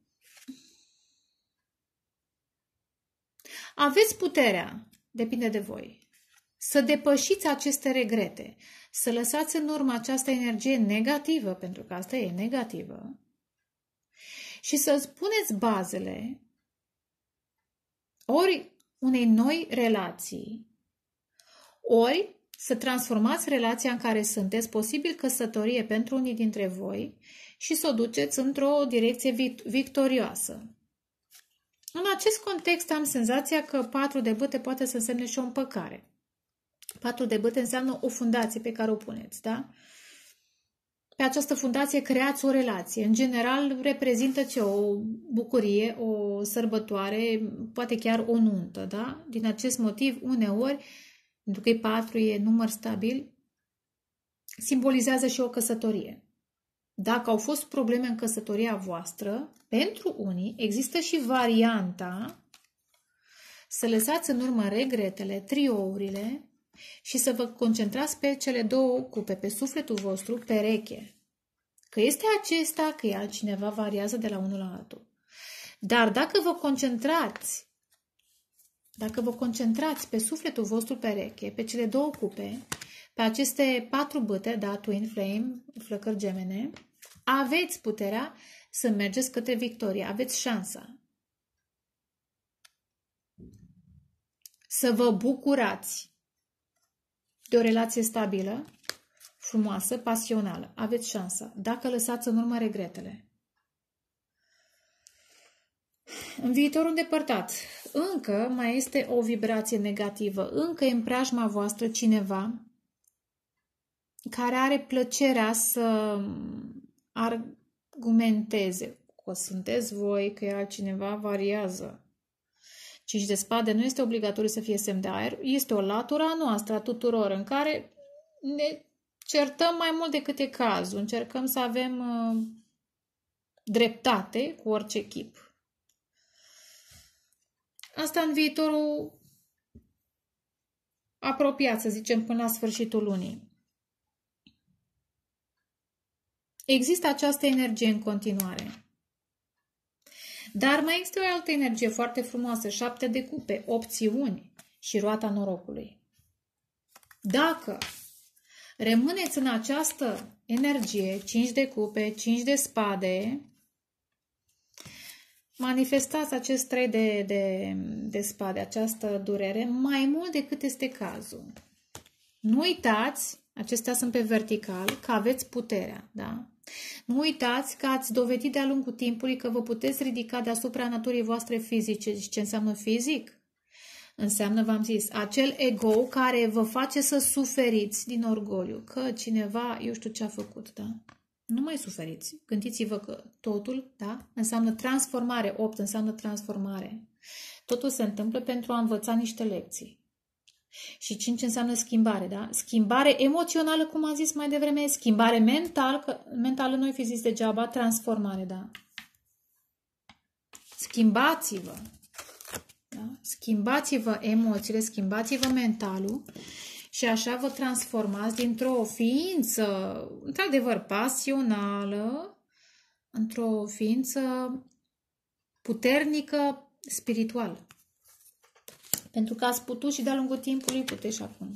aveți puterea, depinde de voi, să depășiți aceste regrete, să lăsați în urmă această energie negativă, pentru că asta e negativă, și să puneți bazele ori unei noi relații, ori să transformați relația în care sunteți, posibil căsătorie pentru unii dintre voi, și să o duceți într-o direcție victorioasă. În acest context am senzația că patru de bâte poate să însemne și o împăcare. Patru de bâte înseamnă o fundație pe care o puneți, da? Pe această fundație creați o relație. În general reprezintă ce? O bucurie, o sărbătoare, poate chiar o nuntă, da? Din acest motiv, uneori, pentru că e patru, e număr stabil, simbolizează și o căsătorie. Dacă au fost probleme în căsătoria voastră, pentru unii există și varianta să lăsați în urmă regretele, triourile și să vă concentrați pe cele două cupe, pe sufletul vostru pereche. Că este acesta, că e altcineva, variază de la unul la altul. Dar dacă vă concentrați, dacă vă concentrați pe sufletul vostru pereche, pe cele două cupe, pe aceste patru bâte, da, Twin Flame, flăcări gemene, aveți puterea să mergeți către victorie, aveți șansa să vă bucurați de o relație stabilă, frumoasă, pasională. Aveți șansa, dacă lăsați în urmă regretele. În viitorul îndepărtat, încă mai este o vibrație negativă, încă e în preajma voastră cineva care are plăcerea să argumenteze. Că sunteți voi, că e altcineva, variază. Cinci de spade nu este obligatoriu să fie semn de aer, este o latură a noastră, a tuturor, în care ne certăm mai mult decât e cazul. Încercăm să avem uh, dreptate cu orice chip. Asta în viitorul apropiat, să zicem, până la sfârșitul lunii. Există această energie în continuare. Dar mai este o altă energie foarte frumoasă, șapte de cupe, opțiuni și roata norocului. Dacă rămâneți în această energie, cinci de cupe, cinci de spade, manifestați acest trei de, de, de spade, această durere, mai mult decât este cazul. Nu uitați, acestea sunt pe vertical, că aveți puterea, da? Nu uitați că ați dovedit de-a lungul timpului că vă puteți ridica deasupra naturii voastre fizice. Și ce înseamnă fizic? Înseamnă, v-am zis, acel ego care vă face să suferiți din orgoliu. Că cineva, eu știu ce a făcut, da? Nu mai suferiți. Gândiți-vă că totul, da? Înseamnă transformare. opt înseamnă transformare. Totul se întâmplă pentru a învăța niște lecții. Și cinci înseamnă schimbare, da? Schimbare emoțională, cum am zis mai devreme, schimbare mental, că mentală nu-i fi zis degeaba, transformare, da? Schimbați-vă, da? Schimbați-vă emoțiile, schimbați-vă mentalul și așa vă transformați dintr-o ființă, într-adevăr, pasională, într-o ființă puternică spiritual. Pentru că ați putut și de-a lungul timpului, puteți și acum.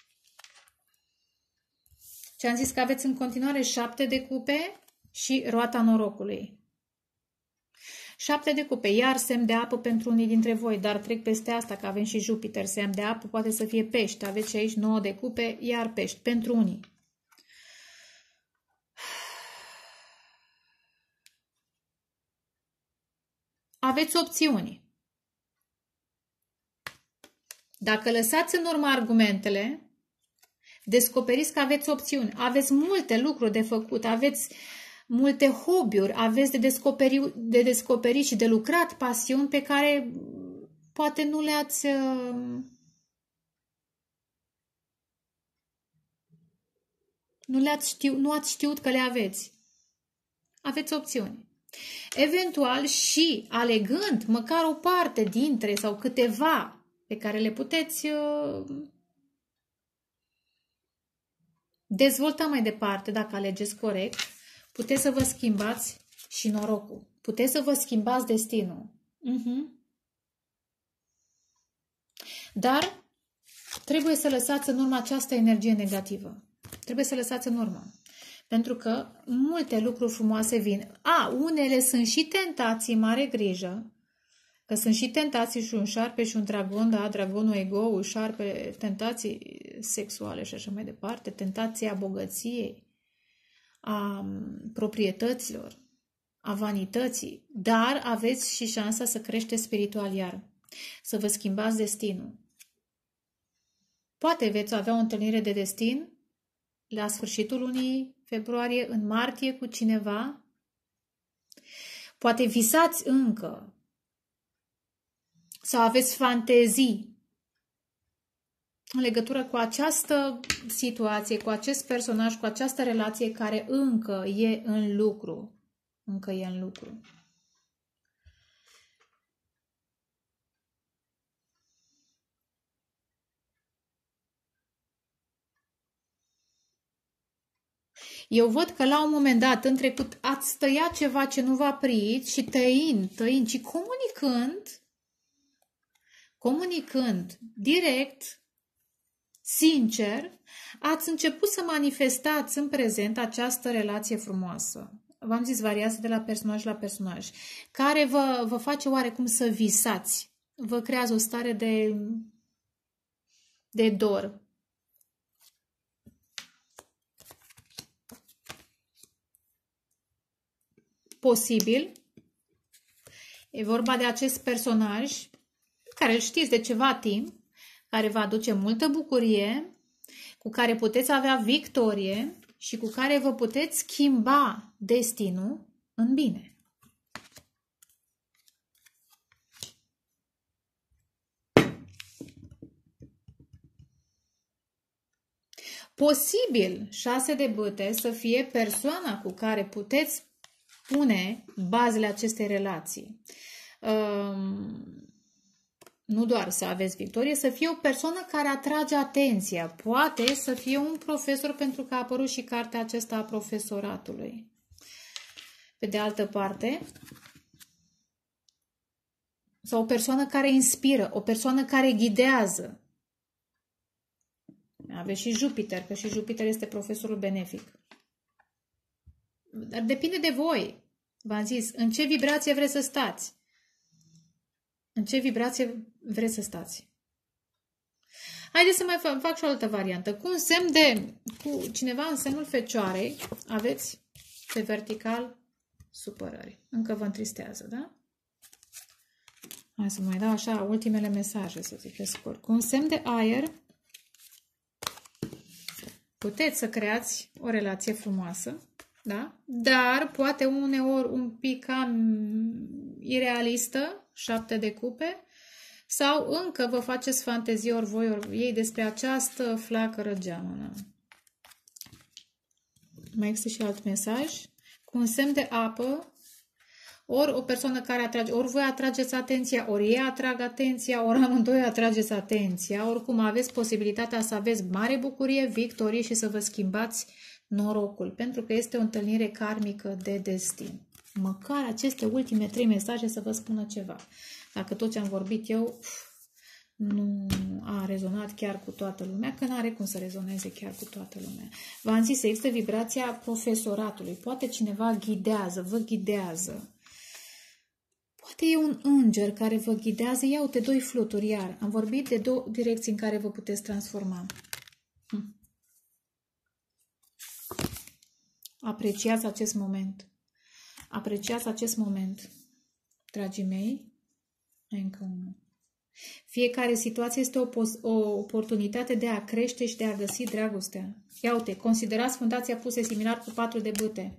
Și am zis că aveți în continuare șapte de cupe și roata norocului. Șapte de cupe, iar semn de apă pentru unii dintre voi, dar trec peste asta, că avem și Jupiter, semn de apă, poate să fie pești. Aveți și aici nouă de cupe, iar pești, pentru unii. Aveți opțiuni. Dacă lăsați în urmă argumentele, descoperiți că aveți opțiuni. Aveți multe lucruri de făcut, aveți multe hobby-uri, aveți de descoperit, de descoperit și de lucrat pasiuni pe care poate nu le-ați nu le-ați știut, nu ați știut că le aveți. Aveți opțiuni. Eventual și alegând măcar o parte dintre sau câteva pe care le puteți uh, dezvolta mai departe, dacă alegeți corect, puteți să vă schimbați și norocul. Puteți să vă schimbați destinul. Uh-huh. Dar trebuie să lăsați în urmă această energie negativă. Trebuie să lăsați în urmă. Pentru că multe lucruri frumoase vin. A, unele sunt și tentații, mare grijă. Că sunt și tentații și un șarpe și un dragon, da, dragonul ego, șarpe, tentații sexuale și așa mai departe, tentația bogăției, a proprietăților, a vanității, dar aveți și șansa să creșteți spiritual iar, să vă schimbați destinul. Poate veți avea o întâlnire de destin la sfârșitul lunii februarie, în martie cu cineva, poate visați încă, sau aveți fantezii în legătură cu această situație, cu acest personaj, cu această relație care încă e în lucru. Încă e în lucru. Eu văd că la un moment dat, în trecut, ați tăiat ceva ce nu v-a prit și tăind, tăind și comunicând, comunicând direct, sincer, ați început să manifestați în prezent această relație frumoasă. V-am zis, variază de la personaj la personaj, care vă, vă face oarecum să visați. Vă creează o stare de, de dor. Posibil. E vorba de acest personaj care îl știți de ceva timp, care vă aduce multă bucurie, cu care puteți avea victorie și cu care vă puteți schimba destinul în bine. Posibil, șase de bâte, să fie persoana cu care puteți pune bazele acestei relații. Um, nu doar să aveți victorie, să fie o persoană care atrage atenția. Poate să fie un profesor, pentru că a apărut și cartea aceasta a profesoratului. Pe de altă parte, sau o persoană care inspiră, o persoană care ghidează. Aveți și Jupiter, că și Jupiter este profesorul benefic. Dar depinde de voi. V-am zis, în ce vibrație vreți să stați. În ce vibrație vreți să stați. Haideți să mai fac, fac și o altă variantă. Cu un semn de, cu cineva în semnul Fecioarei, aveți pe vertical supărări. Încă vă întristează, da? Hai să mai dau așa ultimele mesaje, să zic pe scurt. Cu un semn de aer, puteți să creați o relație frumoasă, da? Dar poate uneori un pic cam irealistă, șapte de cupe, sau încă vă faceți fantezii ori voi ori ei despre această flacără geamănă. Mai există și alt mesaj. Cu un semn de apă, ori o persoană care atrage, ori voi atrageți atenția, ori ei atrag atenția, ori amândoi atrageți atenția. Oricum aveți posibilitatea să aveți mare bucurie, victorie și să vă schimbați norocul, pentru că este o întâlnire karmică de destin. Măcar aceste ultime trei mesaje să vă spună ceva. Dacă tot ce am vorbit eu nu a rezonat chiar cu toată lumea, că nu are cum să rezoneze chiar cu toată lumea. V-am zis, există vibrația profesoratului. Poate cineva ghidează, vă ghidează. Poate e un înger care vă ghidează. Ia uite, doi fluturi, iar. Am vorbit de două direcții în care vă puteți transforma. Hm. Apreciați acest moment. Apreciați acest moment, dragii mei. Încă unul. Fiecare situație este o, o oportunitate de a crește și de a găsi dragostea. Ia uite, considerați fundația pusă similar cu patru de bâte.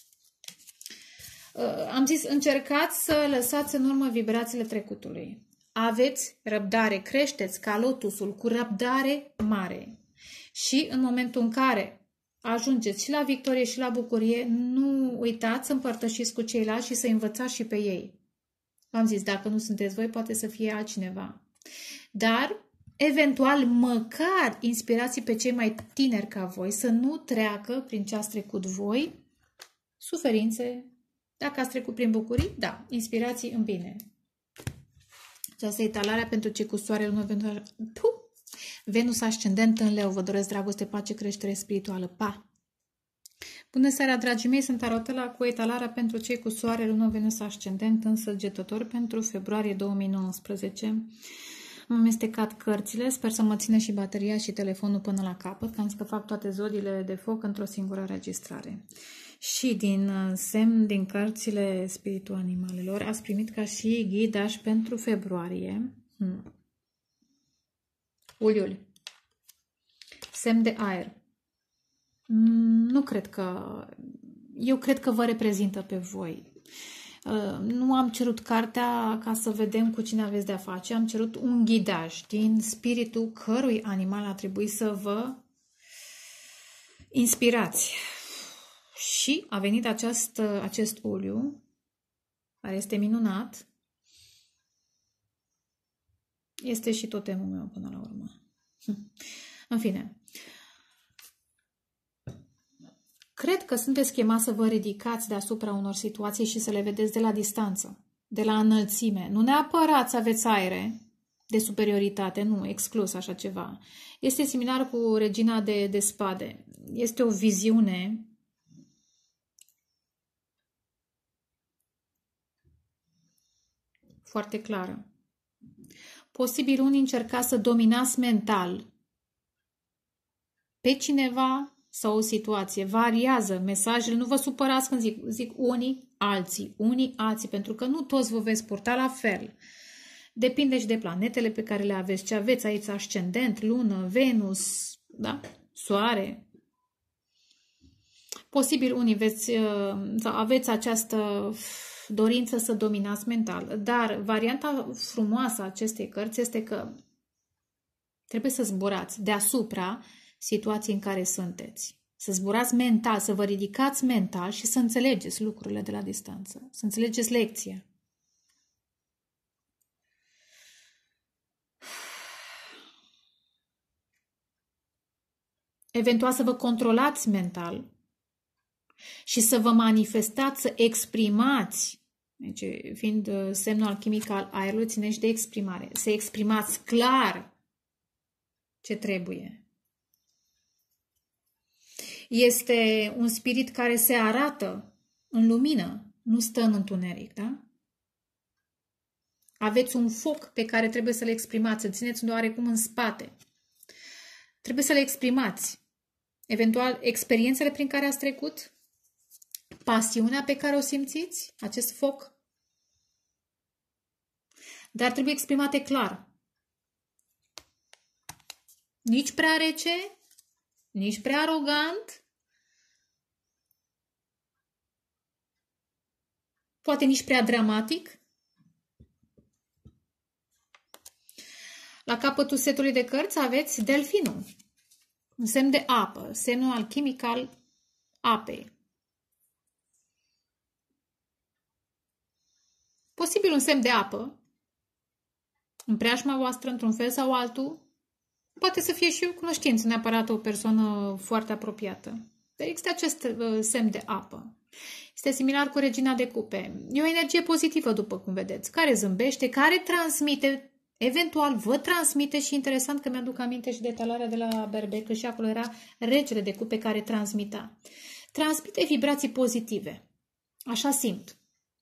Uh, am zis, încercați să lăsați în urmă vibrațiile trecutului. Aveți răbdare, creșteți ca lotusul cu răbdare mare. Și în momentul în care ajungeți și la victorie și la bucurie, nu uitați să împărtășiți cu ceilalți și să învățați și pe ei. V-am zis, dacă nu sunteți voi, poate să fie altcineva. Dar, eventual, măcar inspirați pe cei mai tineri ca voi să nu treacă prin ce ați trecut voi, suferințe. Dacă ați trecut prin bucurii, da, inspirații în bine. Aceasta e talarea pentru cei cu soare, lună, Venus, Venus ascendent în Leu. Vă doresc dragoste, pace, creștere spirituală. Pa! Bună seara, dragii mei! Sunt Tarotela cu etalarea pentru cei cu soare, lună, Venus ascendent în Săgetător pentru februarie două mii nouăsprezece. Am amestecat cărțile, sper să mă țină și bateria și telefonul până la capăt, că că fac toate zodiile de foc într-o singură înregistrare. Și din semn, din cărțile spiritul animalelor, ați primit ca și ghidaj pentru februarie. Hmm. Uliul. Semn de aer. Nu cred că... Eu cred că vă reprezintă pe voi. Nu am cerut cartea ca să vedem cu cine aveți de-a face, am cerut un ghidaj din spiritul cărui animal a trebuit să vă inspirați. Și a venit acest, acest uliu, care este minunat. Este și totemul meu până la urmă. În fine. Cred că sunteți chemați să vă ridicați deasupra unor situații și să le vedeți de la distanță, de la înălțime. Nu neapărat să aveți aere de superioritate, nu, exclus așa ceva. Este similar cu regina de, de spade. Este o viziune foarte clară. Posibil unii încercați să dominați mental pe cineva sau o situație. Variază mesajele. Nu vă supărați când zic, zic unii, alții. Unii, alții. Pentru că nu toți vă veți purta la fel. Depinde și de planetele pe care le aveți. Ce aveți aici? Ascendent, lună, Venus, da? Soare. Posibil unii veți, sau aveți această dorință să dominați mental. Dar varianta frumoasă a acestei cărți este că trebuie să zburați deasupra situației în care sunteți. Să zburați mental, să vă ridicați mental și să înțelegeți lucrurile de la distanță. Să înțelegeți lecția. Eventual să vă controlați mental și să vă manifestați, să exprimați. Deci, fiind semnul alchimic al aerului, ține și de exprimare. Să exprimați clar ce trebuie. Este un spirit care se arată în lumină, nu stă în întuneric, da? Aveți un foc pe care trebuie să-l exprimați, îl țineți oarecum în spate. Trebuie să le exprimați. Eventual, experiențele prin care ați trecut, pasiunea pe care o simțiți, acest foc. Dar trebuie exprimate clar. Nici prea rece, nici prea arogant, poate nici prea dramatic. La capătul setului de cărți aveți delfinul, un semn de apă, semnul alchimic al apei. Posibil un semn de apă, în preajma voastră, într-un fel sau altul, poate să fie și o cunoștință, neapărat o persoană foarte apropiată. Dar există acest uh, semn de apă. Este similar cu regina de cupe. E o energie pozitivă, după cum vedeți, care zâmbește, care transmite, eventual vă transmite și interesant că mi-aduc aminte și de talarea de la Berbec, că și acolo era regele de cupe care transmita. Transmite vibrații pozitive. Așa simt.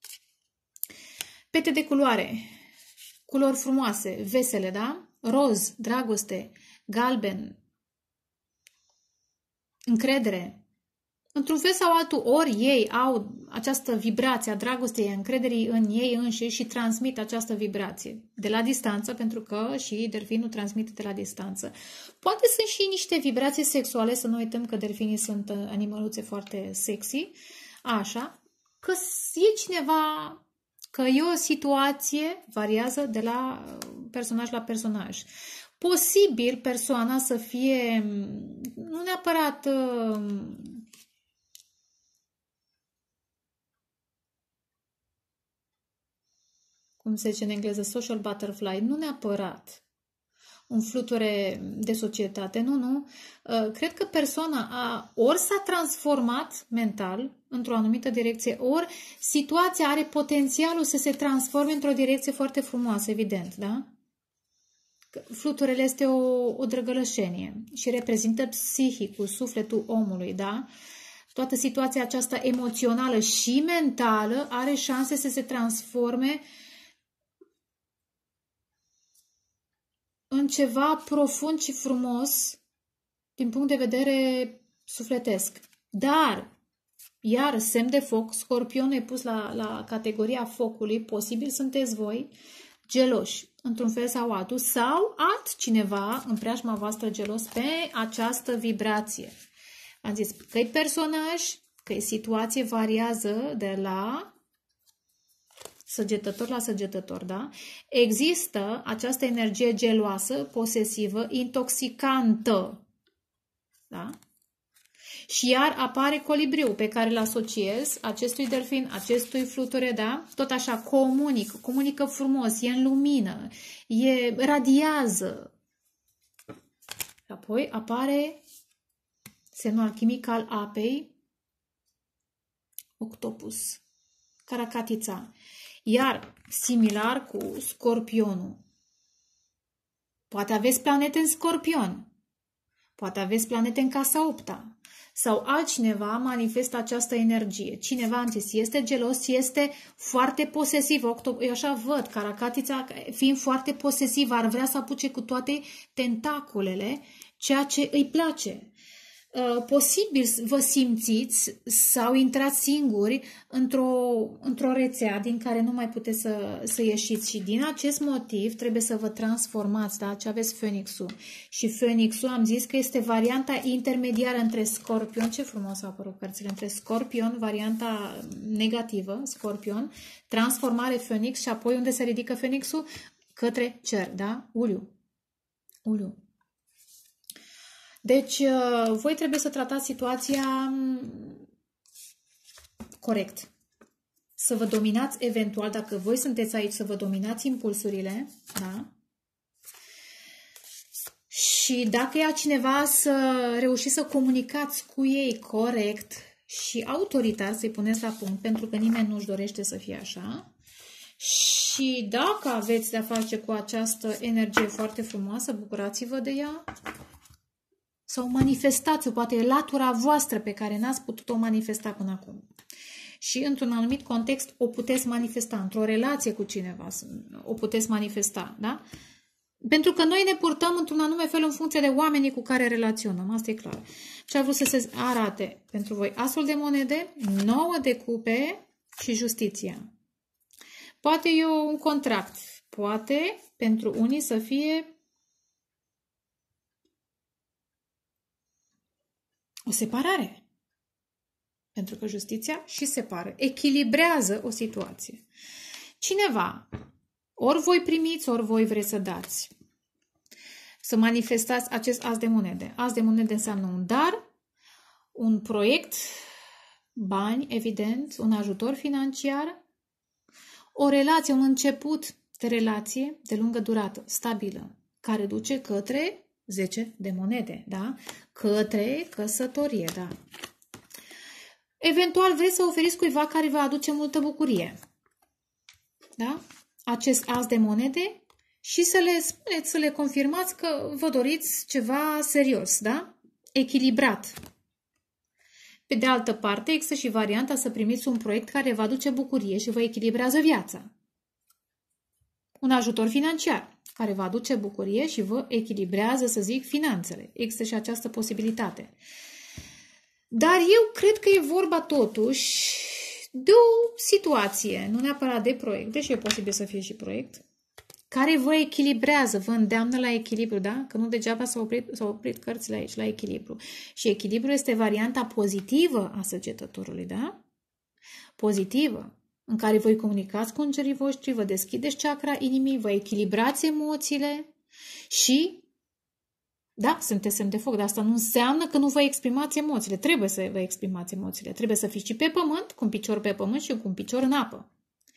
Pete de culoare, culori frumoase, vesele, da? Roz, dragoste, galben, încredere. Într-un fel sau altul, ori ei au această vibrație a dragostei, a încrederii în ei înșiși și transmit această vibrație de la distanță, pentru că și delfinul transmite de la distanță. Poate sunt și niște vibrații sexuale, să nu uităm că delfinii sunt animăluțe foarte sexy, așa, că e cineva, că e o situație, variază de la personaj la personaj. Posibil persoana să fie, nu neapărat cum se zice în engleză, social butterfly, nu neapărat un fluture de societate, nu, nu. Cred că persoana a, ori s-a transformat mental într-o anumită direcție, ori situația are potențialul să se transforme într-o direcție foarte frumoasă, evident, da? Fluturele este o, o drăgălășenie și reprezintă psihicul, sufletul omului, da? Toată situația aceasta emoțională și mentală are șanse să se transforme în ceva profund și frumos din punct de vedere sufletesc. Dar, iar semn de foc, Scorpion e pus la, la categoria focului, posibil sunteți voi geloși, într-un fel sau altul, sau altcineva în preajma voastră gelos pe această vibrație. Am zis că e personaj, că e situație, variază de la săgetător la săgetător, da? Există această energie geloasă, posesivă, intoxicantă, da? Și iar apare colibriu pe care îl asociez acestui delfin, acestui fluture, da? Tot așa, comunică, comunică frumos, e în lumină, e, radiază. Apoi apare semnul alchimic al apei, octopus, caracatița. Iar, similar cu scorpionul, poate aveți planete în scorpion, poate aveți planete în casa opta, sau altcineva manifestă această energie. Cineva, am zis, este gelos, este foarte posesiv. Eu așa văd, caracatița fiind foarte posesivă, ar vrea să apuce cu toate tentaculele ceea ce îi place. Posibil vă simțiți sau intrați singuri într-o într-o rețea din care nu mai puteți să, să ieșiți și din acest motiv trebuie să vă transformați, da? Ce aveți Phoenix-ul. Și Phoenix-ul am zis că este varianta intermediară între Scorpion, ce frumos au apărut cărțile, între Scorpion, varianta negativă, Scorpion, transformare Phoenix și apoi unde se ridică Phoenix-ul? Către cer, da? Uliu. Uliu. Deci, voi trebuie să tratați situația corect. Să vă dominați eventual, dacă voi sunteți aici, să vă dominați impulsurile, da? Și dacă e cineva să reușiți să comunicați cu ei corect și autoritar, să-i puneți la punct, pentru că nimeni nu-și dorește să fie așa. Și dacă aveți de-a face cu această energie foarte frumoasă, bucurați-vă de ea. Sau manifestați-o, poate e latura voastră pe care n-ați putut-o manifesta până acum. Și într-un anumit context o puteți manifesta, într-o relație cu cineva o puteți manifesta, da? Pentru că noi ne purtăm într-un anume fel în funcție de oamenii cu care relaționăm, asta e clar. Și a vrut să se arate pentru voi asul de monede, nouă de cupe și justiția. Poate e un contract, poate pentru unii să fie o separare. Pentru că justiția și separă, echilibrează o situație. Cineva, ori voi primiți, ori voi vreți să dați. Să manifestați acest as de monede. As de monede înseamnă un dar, un proiect, bani, evident, un ajutor financiar, o relație, un început de relație de lungă durată, stabilă, care duce către zece de monede, da? Către căsătorie, da? Eventual vreți să oferiți cuiva care vă aduce multă bucurie, da? Acest as de monede și să le spuneți, să le confirmați că vă doriți ceva serios, da? Echilibrat. Pe de altă parte, există și varianta să primiți un proiect care vă aduce bucurie și vă echilibrează viața. Un ajutor financiar care vă aduce bucurie și vă echilibrează, să zic, finanțele. Există și această posibilitate. Dar eu cred că e vorba totuși de o situație, nu neapărat de proiect, deși e posibil să fie și proiect, care vă echilibrează, vă îndeamnă la echilibru, da? Că nu degeaba s-au oprit, s-au oprit cărțile aici, la echilibru. Și echilibru este varianta pozitivă a săgetătorului, da? Pozitivă, în care voi comunicați cu îngerii voștri, vă deschideți chakra inimii, vă echilibrați emoțiile și, da, sunteți semn de foc, dar asta nu înseamnă că nu vă exprimați emoțiile. Trebuie să vă exprimați emoțiile. Trebuie să fiți și pe pământ, cu un picior pe pământ și cu un picior în apă.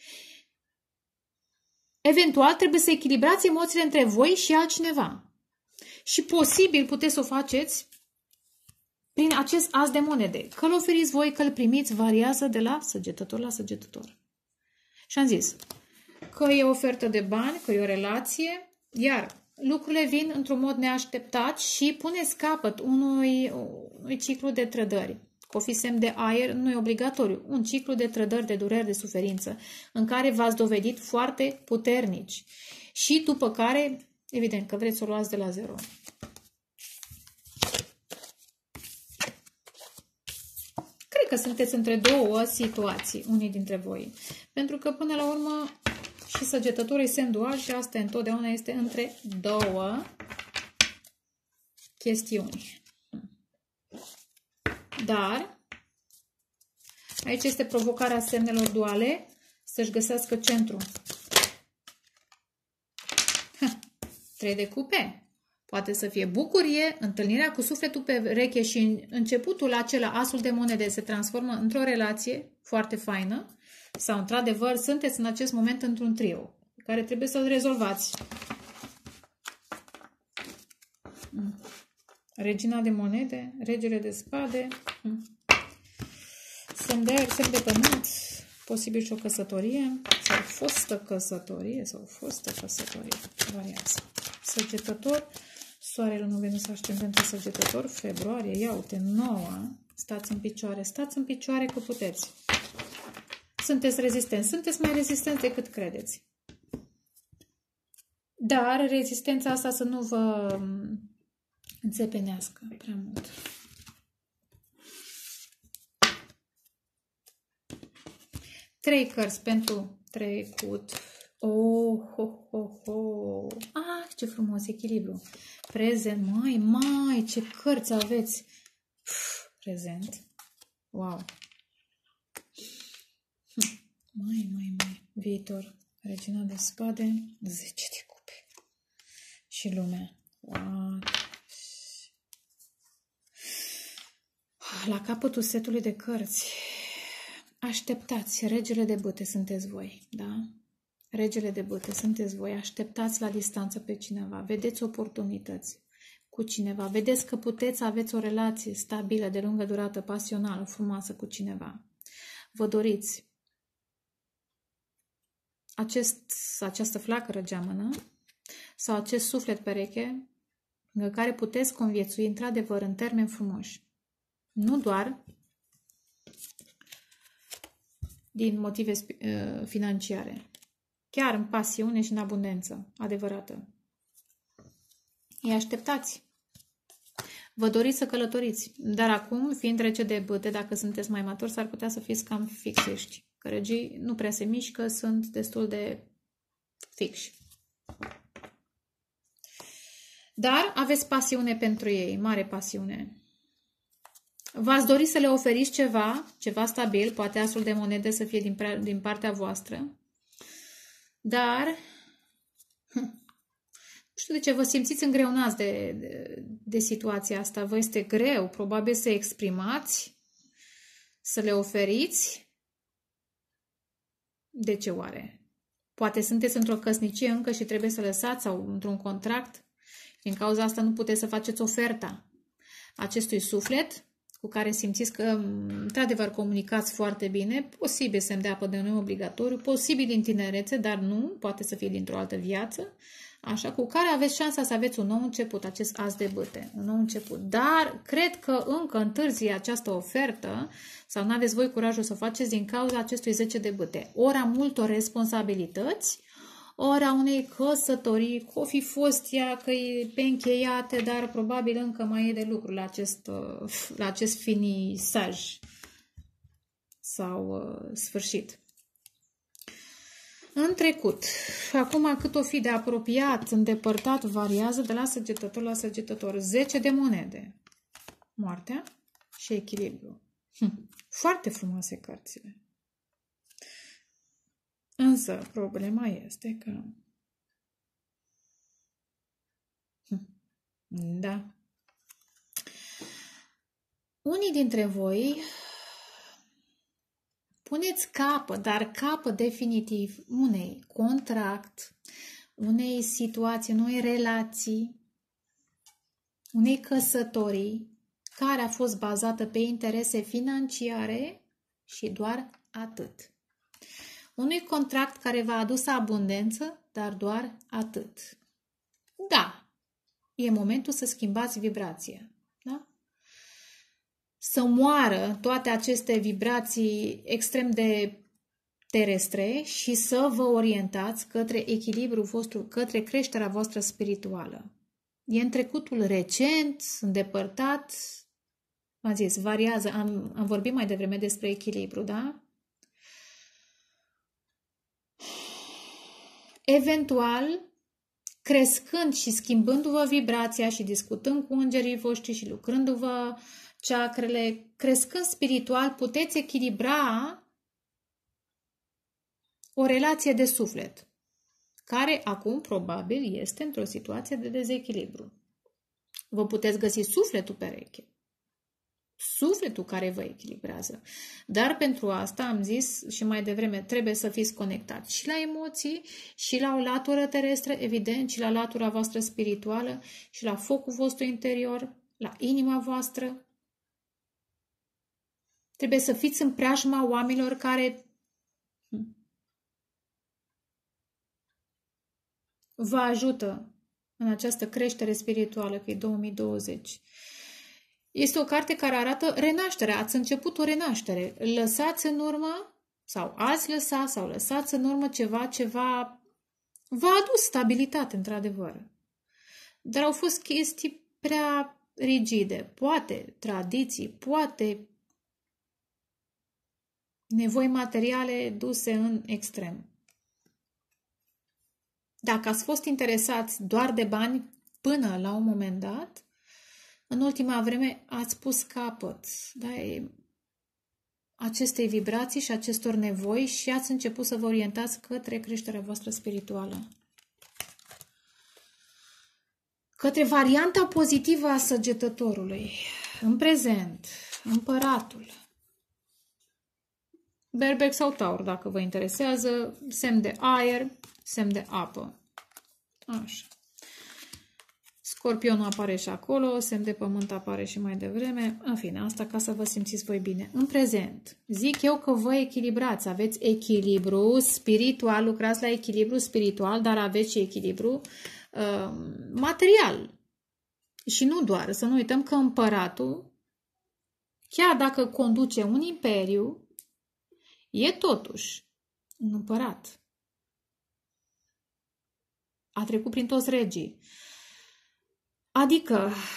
Eventual, trebuie să echilibrați emoțiile între voi și altcineva. Și posibil puteți să o faceți prin acest as de monede. Că îl oferiți voi, că îl primiți, variază de la săgetător la săgetător. Și am zis că e o ofertă de bani, că e o relație, iar lucrurile vin într-un mod neașteptat și puneți capăt unui, unui ciclu de trădări. Că o fi semn de aer, nu e obligatoriu. Un ciclu de trădări, de dureri, de suferință, în care v-ați dovedit foarte puternici. Și după care, evident, că vreți să o luați de la zero. Cred că sunteți între două situații, unii dintre voi. Pentru că, până la urmă, și săgetătorul e semn dual și asta întotdeauna este între două chestiuni. Dar, aici este provocarea semnelor duale, să-și găsească centru. Trei de cupe. Poate să fie bucurie, întâlnirea cu sufletul pe reche și începutul acela, asul de monede, se transformă într-o relație foarte faină sau, într-adevăr, sunteți în acest moment într-un trio care trebuie să-l rezolvați. Regina de monede, regele de spade, semn de aer, semn de pământ, posibil și o căsătorie sau fostă căsătorie sau fostă căsătorie, variați. Săgetător, soarele, nu Venus, ascendentul Săgetător, februarie, ia uite, noua, stați în picioare, stați în picioare că puteți. Sunteți rezistenți, sunteți mai rezistenți decât credeți. Dar rezistența asta să nu vă înțepenească prea mult. Trei cărți pentru trecut. Oh, ho, ho, ho. Ah, ce frumos echilibru. Prezent, mai, mai, ce cărți aveți. Uf, prezent. Wow. Mai, mai, mai. Viitor. Regina de spade. zece de cupe. Și lumea. Wow. La capătul setului de cărți. Așteptați. Regele de bâte sunteți voi. Da? Regele de bâte sunteți voi. Așteptați la distanță pe cineva. Vedeți oportunități cu cineva. Vedeți că puteți aveți o relație stabilă, de lungă durată, pasională, frumoasă cu cineva. Vă doriți acest, această flacără geamănă sau acest suflet pereche în care puteți conviețui într-adevăr în termeni frumoși. Nu doar din motive uh, financiare. Chiar în pasiune și în abundență adevărată. Îi așteptați. Vă doriți să călătoriți. Dar acum, fiind rece de bâte, dacă sunteți mai maturi, s-ar putea să fiți cam fixiști. Că regii nu prea se mișcă, sunt destul de fixi. Dar aveți pasiune pentru ei, mare pasiune. V-ați dori să le oferiți ceva, ceva stabil, poate asul de monede să fie din, din partea voastră, dar nu știu de ce vă simțiți îngreunați de, de, de situația asta. Vă este greu, probabil, să exprimați, să le oferiți. De ce oare? Poate sunteți într-o căsnicie încă și trebuie să lăsați sau într-un contract. Din cauza asta nu puteți să faceți oferta acestui suflet cu care simțiți că, într-adevăr, comunicați foarte bine, posibil semn de apă de nu obligatoriu, posibil din tinerețe, dar nu, poate să fie dintr-o altă viață, așa, cu care aveți șansa să aveți un nou început, acest as de bâte, un nou început. Dar cred că încă întârzie această ofertă sau nu aveți voi curajul să o faceți din cauza acestui zece de bâte. Ori a multor responsabilități, ori a unei căsătorii, că o fi fost ea, că e pe încheiate, dar probabil încă mai e de lucru la acest, la acest finisaj sau uh, sfârșit. În trecut, acum cât o fi de apropiat, îndepărtat, variază de la săgetător la săgetător. zece de monede. Moartea și echilibru. Hm. Foarte frumoase cărțile. Însă, problema este că... Da. Unii dintre voi puneți capăt, dar capăt definitiv unei contract, unei situații, unei relații, unei căsătorii care a fost bazată pe interese financiare și doar atât. Unui contract care v-a adus abundență, dar doar atât. Da, e momentul să schimbați vibrația. Da? Să moară toate aceste vibrații extrem de terestre și să vă orientați către echilibrul vostru, către creșterea voastră spirituală. E în trecutul recent, îndepărtat, v-am zis, variază, am, am vorbit mai devreme despre echilibru, da? Eventual, crescând și schimbându-vă vibrația și discutând cu îngerii voștri și lucrându-vă chakrele, crescând spiritual, puteți echilibra o relație de suflet, care acum probabil este într-o situație de dezechilibru. Vă puteți găsi sufletul pereche. Sufletul care vă echilibrează. Dar pentru asta, am zis și mai devreme, trebuie să fiți conectați și la emoții, și la o latură terestră, evident, și la latura voastră spirituală, și la focul vostru interior, la inima voastră. Trebuie să fiți în preajma oamenilor care vă ajută în această creștere spirituală, că e două mii douăzeci. Este o carte care arată renașterea. Ați început o renaștere. Lăsați în urmă, sau ați lăsat, sau lăsați în urmă ceva, ceva v-a adus stabilitate, într-adevăr. Dar au fost chestii prea rigide. Poate tradiții, poate nevoi materiale duse în extrem. Dacă ați fost interesați doar de bani până la un moment dat, în ultima vreme ați pus capăt, da, acestei vibrații și acestor nevoi și ați început să vă orientați către creșterea voastră spirituală. Către varianta pozitivă a săgetătorului. În prezent, împăratul. Berbec sau Taur, dacă vă interesează, semn de aer, semn de apă. Așa. Scorpionul apare și acolo, semn de pământ apare și mai devreme. În fine, asta ca să vă simțiți voi bine. În prezent, zic eu că vă echilibrați, aveți echilibru spiritual, lucrați la echilibru spiritual, dar aveți și echilibru uh, material. Și nu doar, să nu uităm că împăratul, chiar dacă conduce un imperiu, e totuși un împărat. A trecut prin toți regii. Adică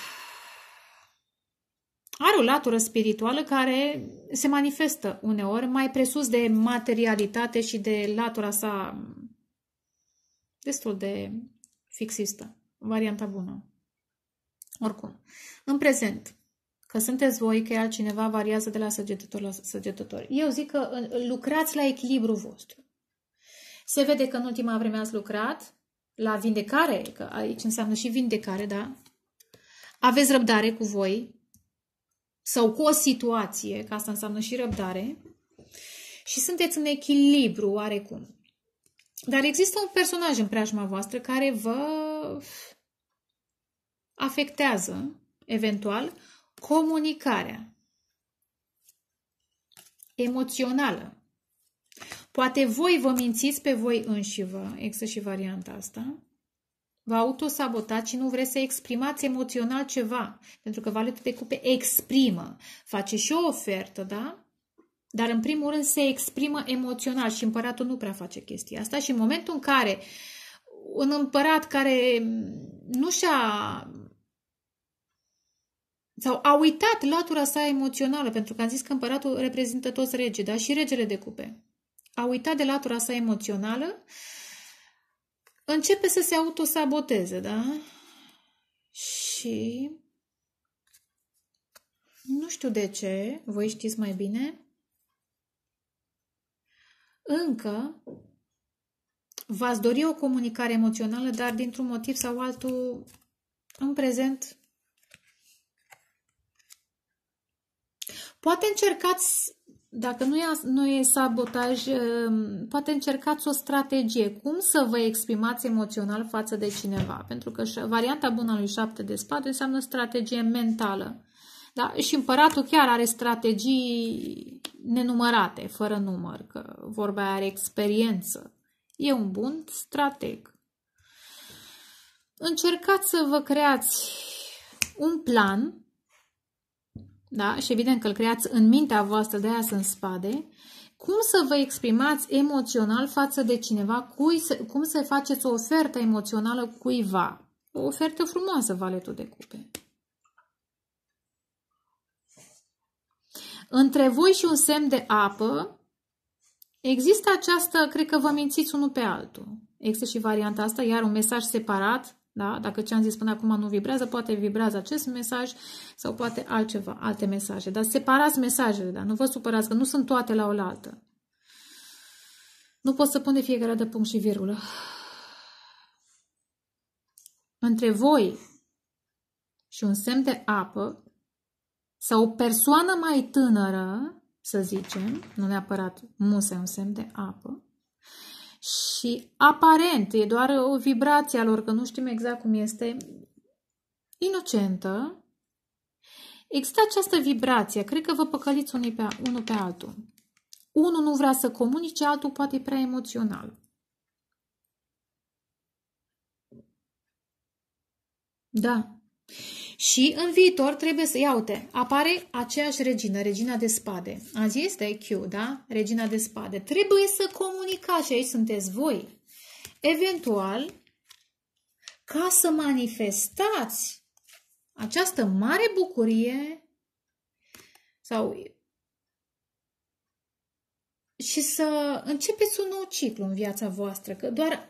are o latură spirituală care se manifestă uneori mai presus de materialitate și de latura sa destul de fixistă. Varianta bună. Oricum, în prezent, că sunteți voi, că e altcineva, variază de la săgetător la săgetător. Eu zic că lucrați la echilibru vostru. Se vede că în ultima vreme ați lucrat la vindecare, că aici înseamnă și vindecare, da? Aveți răbdare cu voi sau cu o situație, că asta înseamnă și răbdare, și sunteți în echilibru oarecum. Dar există un personaj în preajma voastră care vă afectează, eventual, comunicarea emoțională. Poate voi vă mințiți pe voi înșivă, există și varianta asta, vă autosabotați și nu vreți să exprimați emoțional ceva, pentru că valetul de cupe exprimă, face și o ofertă, da? Dar în primul rând se exprimă emoțional și împăratul nu prea face chestia asta și în momentul în care un împărat care nu și-a sau a uitat latura sa emoțională, pentru că am zis că împăratul reprezintă toți regii, da? Și regele de cupe. A uitat de latura sa emoțională, începe să se autosaboteze, da? Și nu știu de ce, voi știți mai bine, încă v-ați dori o comunicare emoțională, dar dintr-un motiv sau altul, în prezent, poate încercați, dacă nu e, nu e sabotaj, poate încercați o strategie. Cum să vă exprimați emoțional față de cineva? Pentru că varianta bună a lui șapte de spade înseamnă strategie mentală. Da? Și împăratul chiar are strategii nenumărate, fără număr, că vorba aia are experiență. E un bun strateg. Încercați să vă creați un plan, da? Și evident că îl creați în mintea voastră, de aia sunt spade, cum să vă exprimați emoțional față de cineva, cui să, cum să faceți o ofertă emoțională cuiva. O ofertă frumoasă, valetul de cupe. Între voi și un semn de apă există această, cred că vă mințiți unul pe altul. Există și varianta asta, iar un mesaj separat, da? Dacă ce am zis până acum nu vibrează, poate vibrează acest mesaj sau poate altceva, alte mesaje. Dar separați mesajele, da? Nu vă supărați că nu sunt toate la oaltă. Nu pot să pun de fiecare dată punct și virgulă. Între voi și un semn de apă sau o persoană mai tânără, să zicem, nu neapărat musai un semn de apă, și aparent e doar o vibrație a lor, că nu știm exact cum este, inocentă, există această vibrație. Cred că vă păcăliți unul pe, unul pe altul. Unul nu vrea să comunice, altul poate e prea emoțional. Da. Și în viitor trebuie să, ia uite, apare aceeași regină, regina de spade. Am zis de Q, da? Regina de spade. Trebuie să comunicați și aici sunteți voi. Eventual, ca să manifestați această mare bucurie sau și să începeți un nou ciclu în viața voastră, că doar,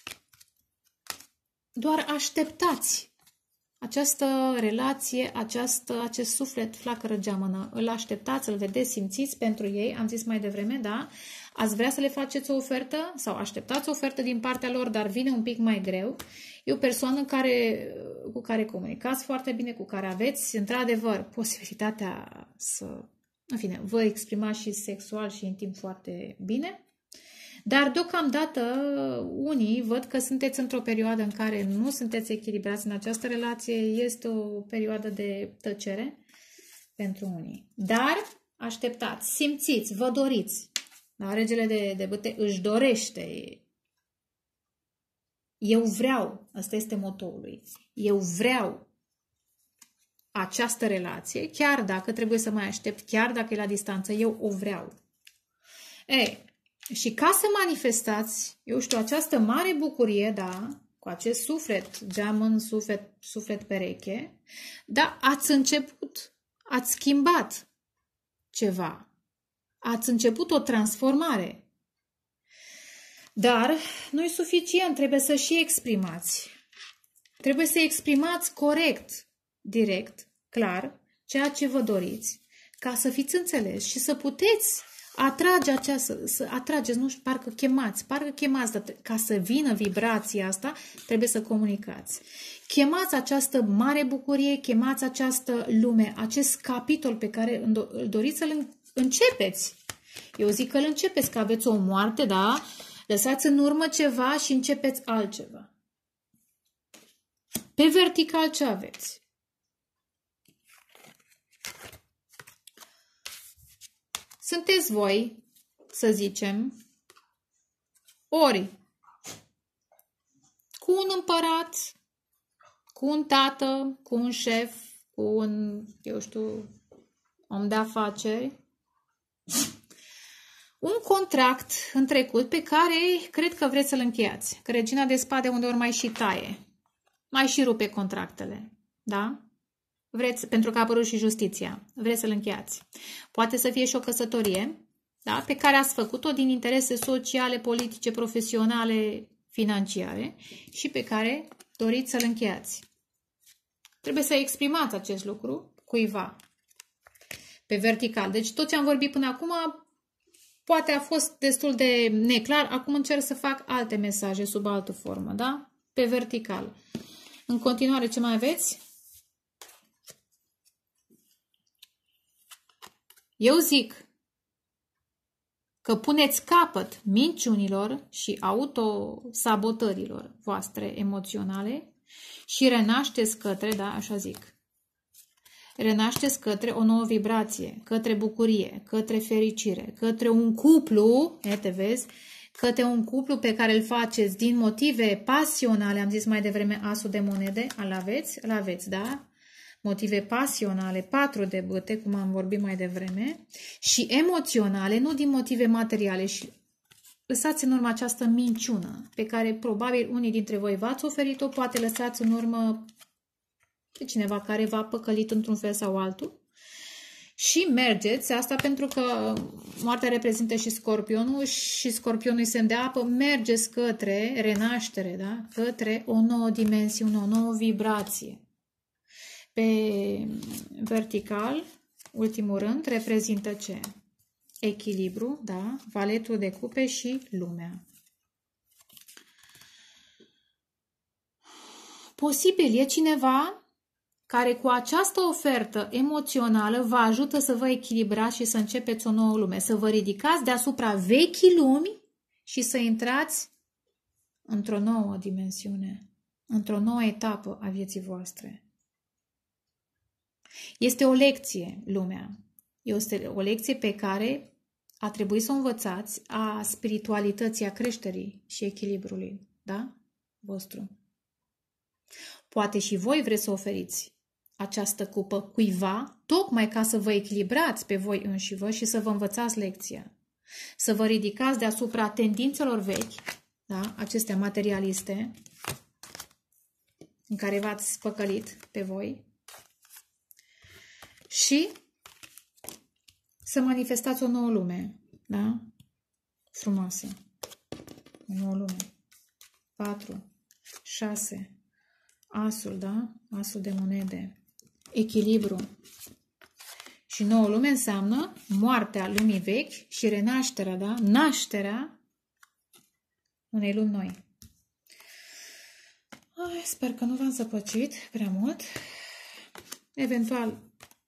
doar așteptați această relație, această, acest suflet flacără geamănă, îl așteptați, îl vedeți, simțiți pentru ei, am zis mai devreme, da? Ați vrea să le faceți o ofertă sau așteptați o ofertă din partea lor, dar vine un pic mai greu. E o persoană care, cu care comunicați foarte bine, cu care aveți, într-adevăr, posibilitatea să, în fine, vă exprimați și sexual și intim foarte bine. Dar deocamdată unii văd că sunteți într-o perioadă în care nu sunteți echilibrați în această relație. Este o perioadă de tăcere pentru unii. Dar așteptați, simțiți, vă doriți. Da? Regele de, de bâte își dorește. Eu vreau, ăsta este motoul lui. Eu vreau această relație, chiar dacă trebuie să mai aștept, chiar dacă e la distanță, eu o vreau. Ei, și ca să manifestați, eu știu, această mare bucurie, da, cu acest suflet, geamăn, suflet, suflet pereche, da, ați început, ați schimbat ceva, ați început o transformare. Dar nu e suficient, trebuie să și exprimați. Trebuie să exprimați corect, direct, clar, ceea ce vă doriți, ca să fiți înțeleși și să puteți atrage această, să atrageți, nu știu, parcă chemați, parcă chemați, dar ca să vină vibrația asta, trebuie să comunicați. Chemați această mare bucurie, chemați această lume, acest capitol pe care îl doriți să-l începeți. Eu zic că îl începeți, că aveți o moarte, da? Lăsați în urmă ceva și începeți altceva. Pe vertical ce aveți? Sunteți voi, să zicem, ori cu un împărat, cu un tată, cu un șef, cu un, eu știu, om de afaceri, un contract în trecut pe care cred că vreți să-l încheiați. Că regina de spade uneori mai și taie, mai și rupe contractele, da? Vreți, pentru că a apărut și justiția, vreți să-l încheiați. Poate să fie și o căsătorie, da, pe care ați făcut-o din interese sociale, politice, profesionale, financiare și pe care doriți să-l încheiați. Trebuie să exprimați acest lucru cuiva pe vertical. Deci tot ce am vorbit până acum poate a fost destul de neclar. Acum încerc să fac alte mesaje sub altă formă, da? Pe vertical. În continuare, ce mai aveți? Eu zic că puneți capăt minciunilor și autosabotărilor voastre emoționale și renașteți către, da, așa zic, renașteți către o nouă vibrație, către bucurie, către fericire, către un cuplu, e, te vezi, către un cuplu pe care îl faceți din motive pasionale, am zis mai devreme asul de monede, îl aveți, îl aveți, da? Motive pasionale, patru de bâte, cum am vorbit mai devreme, și emoționale, nu din motive materiale. Și lăsați în urmă această minciună pe care probabil unii dintre voi v-ați oferit-o, poate lăsați în urmă pe cineva care v-a păcălit într-un fel sau altul. Și mergeți, asta pentru că moartea reprezintă și scorpionul și scorpionul îi semn de apă, mergeți către renaștere, da? Către o nouă dimensiune, o nouă vibrație. Pe vertical, ultimul rând, reprezintă ce? echilibru, da? Valetul de cupe și lumea. Posibil e cineva care cu această ofertă emoțională vă ajută să vă echilibrați și să începeți o nouă lume, să vă ridicați deasupra vechii lumi și să intrați într-o nouă dimensiune, într-o nouă etapă a vieții voastre. Este o lecție, lumea. Este o lecție pe care a trebuit să o învățați, a spiritualității, a creșterii și echilibrului, da? Vostru. Poate și voi vreți să oferiți această cupă cuiva, tocmai ca să vă echilibrați pe voi înșivă și să vă învățați lecția. Să vă ridicați deasupra tendințelor vechi, da? Acestea materialiste, în care v-ați păcălit pe voi, și să manifestați o nouă lume, da? Frumoasă. O nouă lume. patru, șase, asul, da? Asul de monede. Echilibru. Și nouă lume înseamnă moartea lumii vechi și renașterea, da? Nașterea unei lumi noi. Ai, sper că nu v-am zăpăcit prea mult. Eventual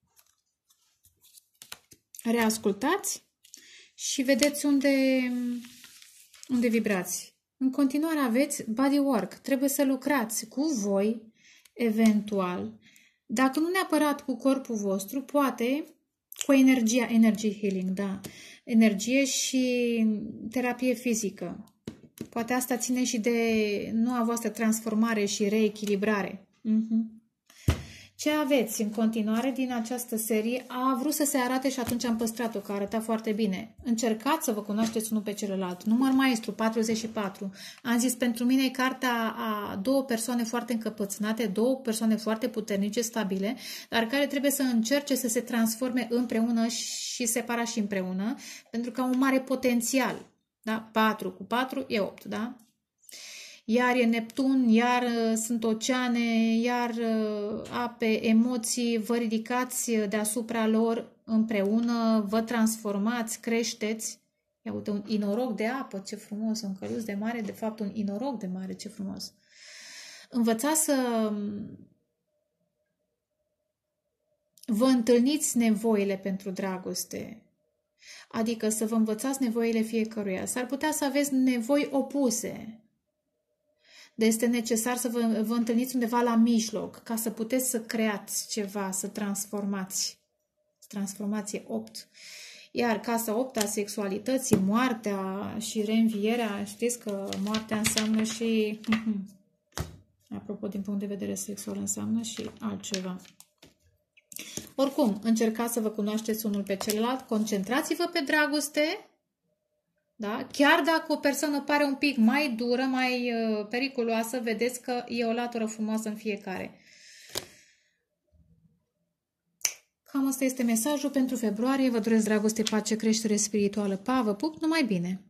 reascultați și vedeți unde, unde vibrați. În continuare aveți body work. Trebuie să lucrați cu voi, eventual. Dacă nu neapărat cu corpul vostru, poate cu energia, energy healing, da. Energie și terapie fizică. Poate asta ține și de noua voastră transformare și reechilibrare. Uh-huh. Ce aveți în continuare din această serie? A vrut să se arate și atunci am păstrat-o, că arăta foarte bine. Încercați să vă cunoașteți unul pe celălalt. Număr maestru, patruzeci și patru. Am zis, pentru mine e cartea a două persoane foarte încăpățânate, două persoane foarte puternice, stabile, dar care trebuie să încerce să se transforme împreună și separat și împreună, pentru că au un mare potențial. Da? patru cu patru e opt, da? Iar e Neptun, iar uh, sunt oceane, iar uh, ape, emoții, vă ridicați deasupra lor împreună, vă transformați, creșteți. Ia uite, un inoroc de apă, ce frumos, un căluț de mare, de fapt un inoroc de mare, ce frumos. Învățați să vă întâlniți nevoile pentru dragoste, adică să vă învățați nevoile fiecăruia. S-ar putea să aveți nevoi opuse. Deci este necesar să vă, vă întâlniți undeva la mijloc, ca să puteți să creați ceva, să transformați. Transformație opt. Iar casa opt a sexualității, moartea și reînvierea, știți că moartea înseamnă și, apropo, din punct de vedere sexual, înseamnă și altceva. Oricum, încercați să vă cunoașteți unul pe celălalt, concentrați-vă pe dragoste. Da? Chiar dacă o persoană pare un pic mai dură, mai uh, periculoasă, vedeți că e o latură frumoasă în fiecare. Cam asta este mesajul pentru februarie. Vă doresc dragoste, pace, creștere spirituală. Pa, vă pup, numai bine!